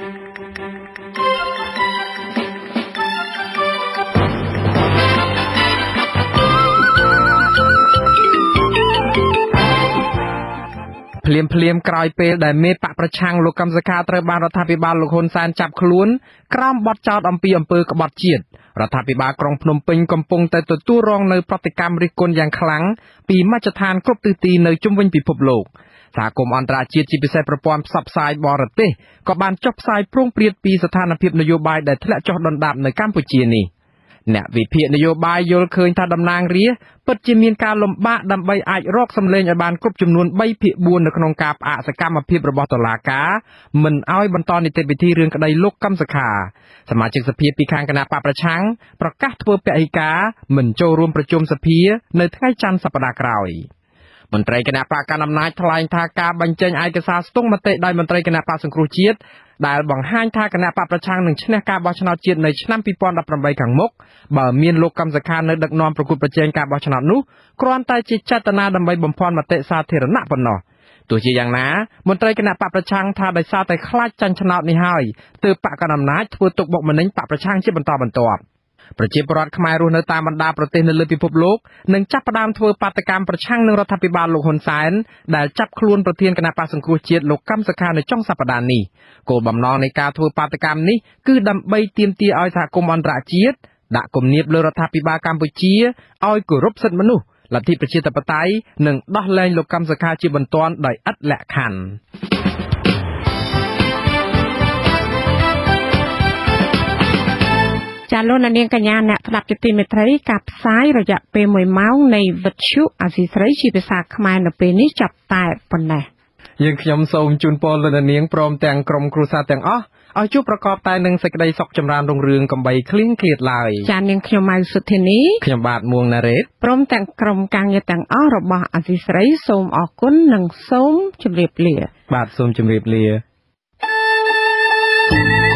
ភ្លាមក្រោយពេលដែលមេបកប្រឆាំងលោកកឹមសុខាត្រូវបានរដ្ឋាភិបាលលោកហ៊ុនសែនចាប់ខ្លួនក្រោមបទចោទអំពីអំពើក្បត់ជាតិរដ្ឋាភិបាលក្រុងភ្នំពេញកំពុងតែទទួលរងនៅប្រតិកម្មរិះគន់យ៉ាងខ្លាំងពីមជ្ឈដ្ឋានគ្រប់ទិសទីនៅជុំវិញពិភពលោកសហគមន៍អន្តរជាតិជាពិសេសប្រព័ន្ធផ្សព្វផ្សាយបរទេសក៏បានចុះផ្សាយព្រោងព្រាតពីស្ថានភាពនយោបាយដែលធ្លាក់ចុះដុនដាបនៅកម្ពុជានេះអ្នកវិភាគនយោបាយយល់ឃើញថាតំណាងរាស្ត្រពិតជាមានការលំបាកដើម្បីអាចរកសម្លេងឲ្យបានគ្រប់ចំនួន3/4នៅក្នុងការផ្អាកសកម្មភាពរបស់តុលាការមិនឲ្យបន្តនីតិវិធីរឿងក្តីលោកកឹមសុខាសមាជិកសភាពីខាងគណៈបកប្រឆាំងប្រកាសធ្វើពហិការមិនចូលរួមប្រជុំសភានៅថ្ងៃច័ន្ទសប្តាហ៍ក្រោយមន្ត្រីគណៈបកកណ្ដាលអំណាចថ្លែងថាការបញ្ចេញឯកសារស្ទង់មតិដោយមន្ត្រីគណៈបកសង្គ្រោះជាតិដែលបង្ហាញថាគណៈបកប្រឆាំងនឹងឈ្នះការបោះឆ្នោតជាតិនៅឆ្នាំ2018ខាងមុខបើមានលោកកឹមសុខានៅដឹកនាំប្រគល់ប្រជែងការបោះឆ្នោតនោះគ្រាន់តែជាចេតនាដើម្បីបំភាន់មតិសាធារណៈប៉ុណ្ណោះទោះជាយ៉ាងណាមន្ត្រីគណៈបកប្រឆាំងថាដោយសារតែខ្លាចចាញ់ឆ្នោតនេះហើយទើបបកកណ្ដាលអំណាចធ្វើទុកបុកម្នេញបកប្រឆាំងជាបន្តបន្ទាប់ប្រជាពលរដ្ឋខ្មែររស់នៅតាមបណ្ដាប្រទេសនៅលើពិភពលោកនឹងចាប់ផ្ដើមធ្វើបាតកម្មប្រឆាំងនឹងរដ្ឋាភិបាលលោកហ៊ុនសែនដែលចាប់ខ្លួនប្រធានគណៈបក្សសង្គ្រោះជាតិលោកកឹមសុខានៅចុងសប្តាហ៍នេះគោលបំណងនៃការធ្វើបាតកម្មនេះគឺដើម្បីទាមទារឲ្យសហគមន៍អន្តរជាតិដាក់គំនាបលើរដ្ឋាភិបាលកម្ពុជាឲ្យគោរពសិទ្ធិមនុស្សលទ្ធិប្រជាធិបតេយ្យនិងដោះលែងលោកកឹមសុខាជាបន្ទាន់ដោយឥតលក្ខខណ្ឌចាលោកនាងកញ្ញាអ្នកស្ដាប់ជាទីមេត្រីការផ្សាយរយៈពេល1ម៉ោងនៃវិទ្យុអាស៊ីសេរីជាភាសាខ្មែរនៅពេលនេះចាប់តែប៉ុណ្ណេះយើងខ្ញុំសូមជូនពរលោកនាងព្រមទាំងក្រុមគ្រួសារទាំងអស់ឲ្យជួបប្រកបតែនឹងសេចក្តីសុខចម្រើនរុងរឿងកំបីគ្លៀងគ្លាតឡើយចានាងខ្ញុំម៉ៅសុធានីខ្ញុំបាទមួងណារ៉េតព្រមទាំងក្រុមការងារទាំងអស់របស់អាស៊ីសេរីសូមអរគុណនិងសូមជម្រាបលាបាទសូមជម្រាបលា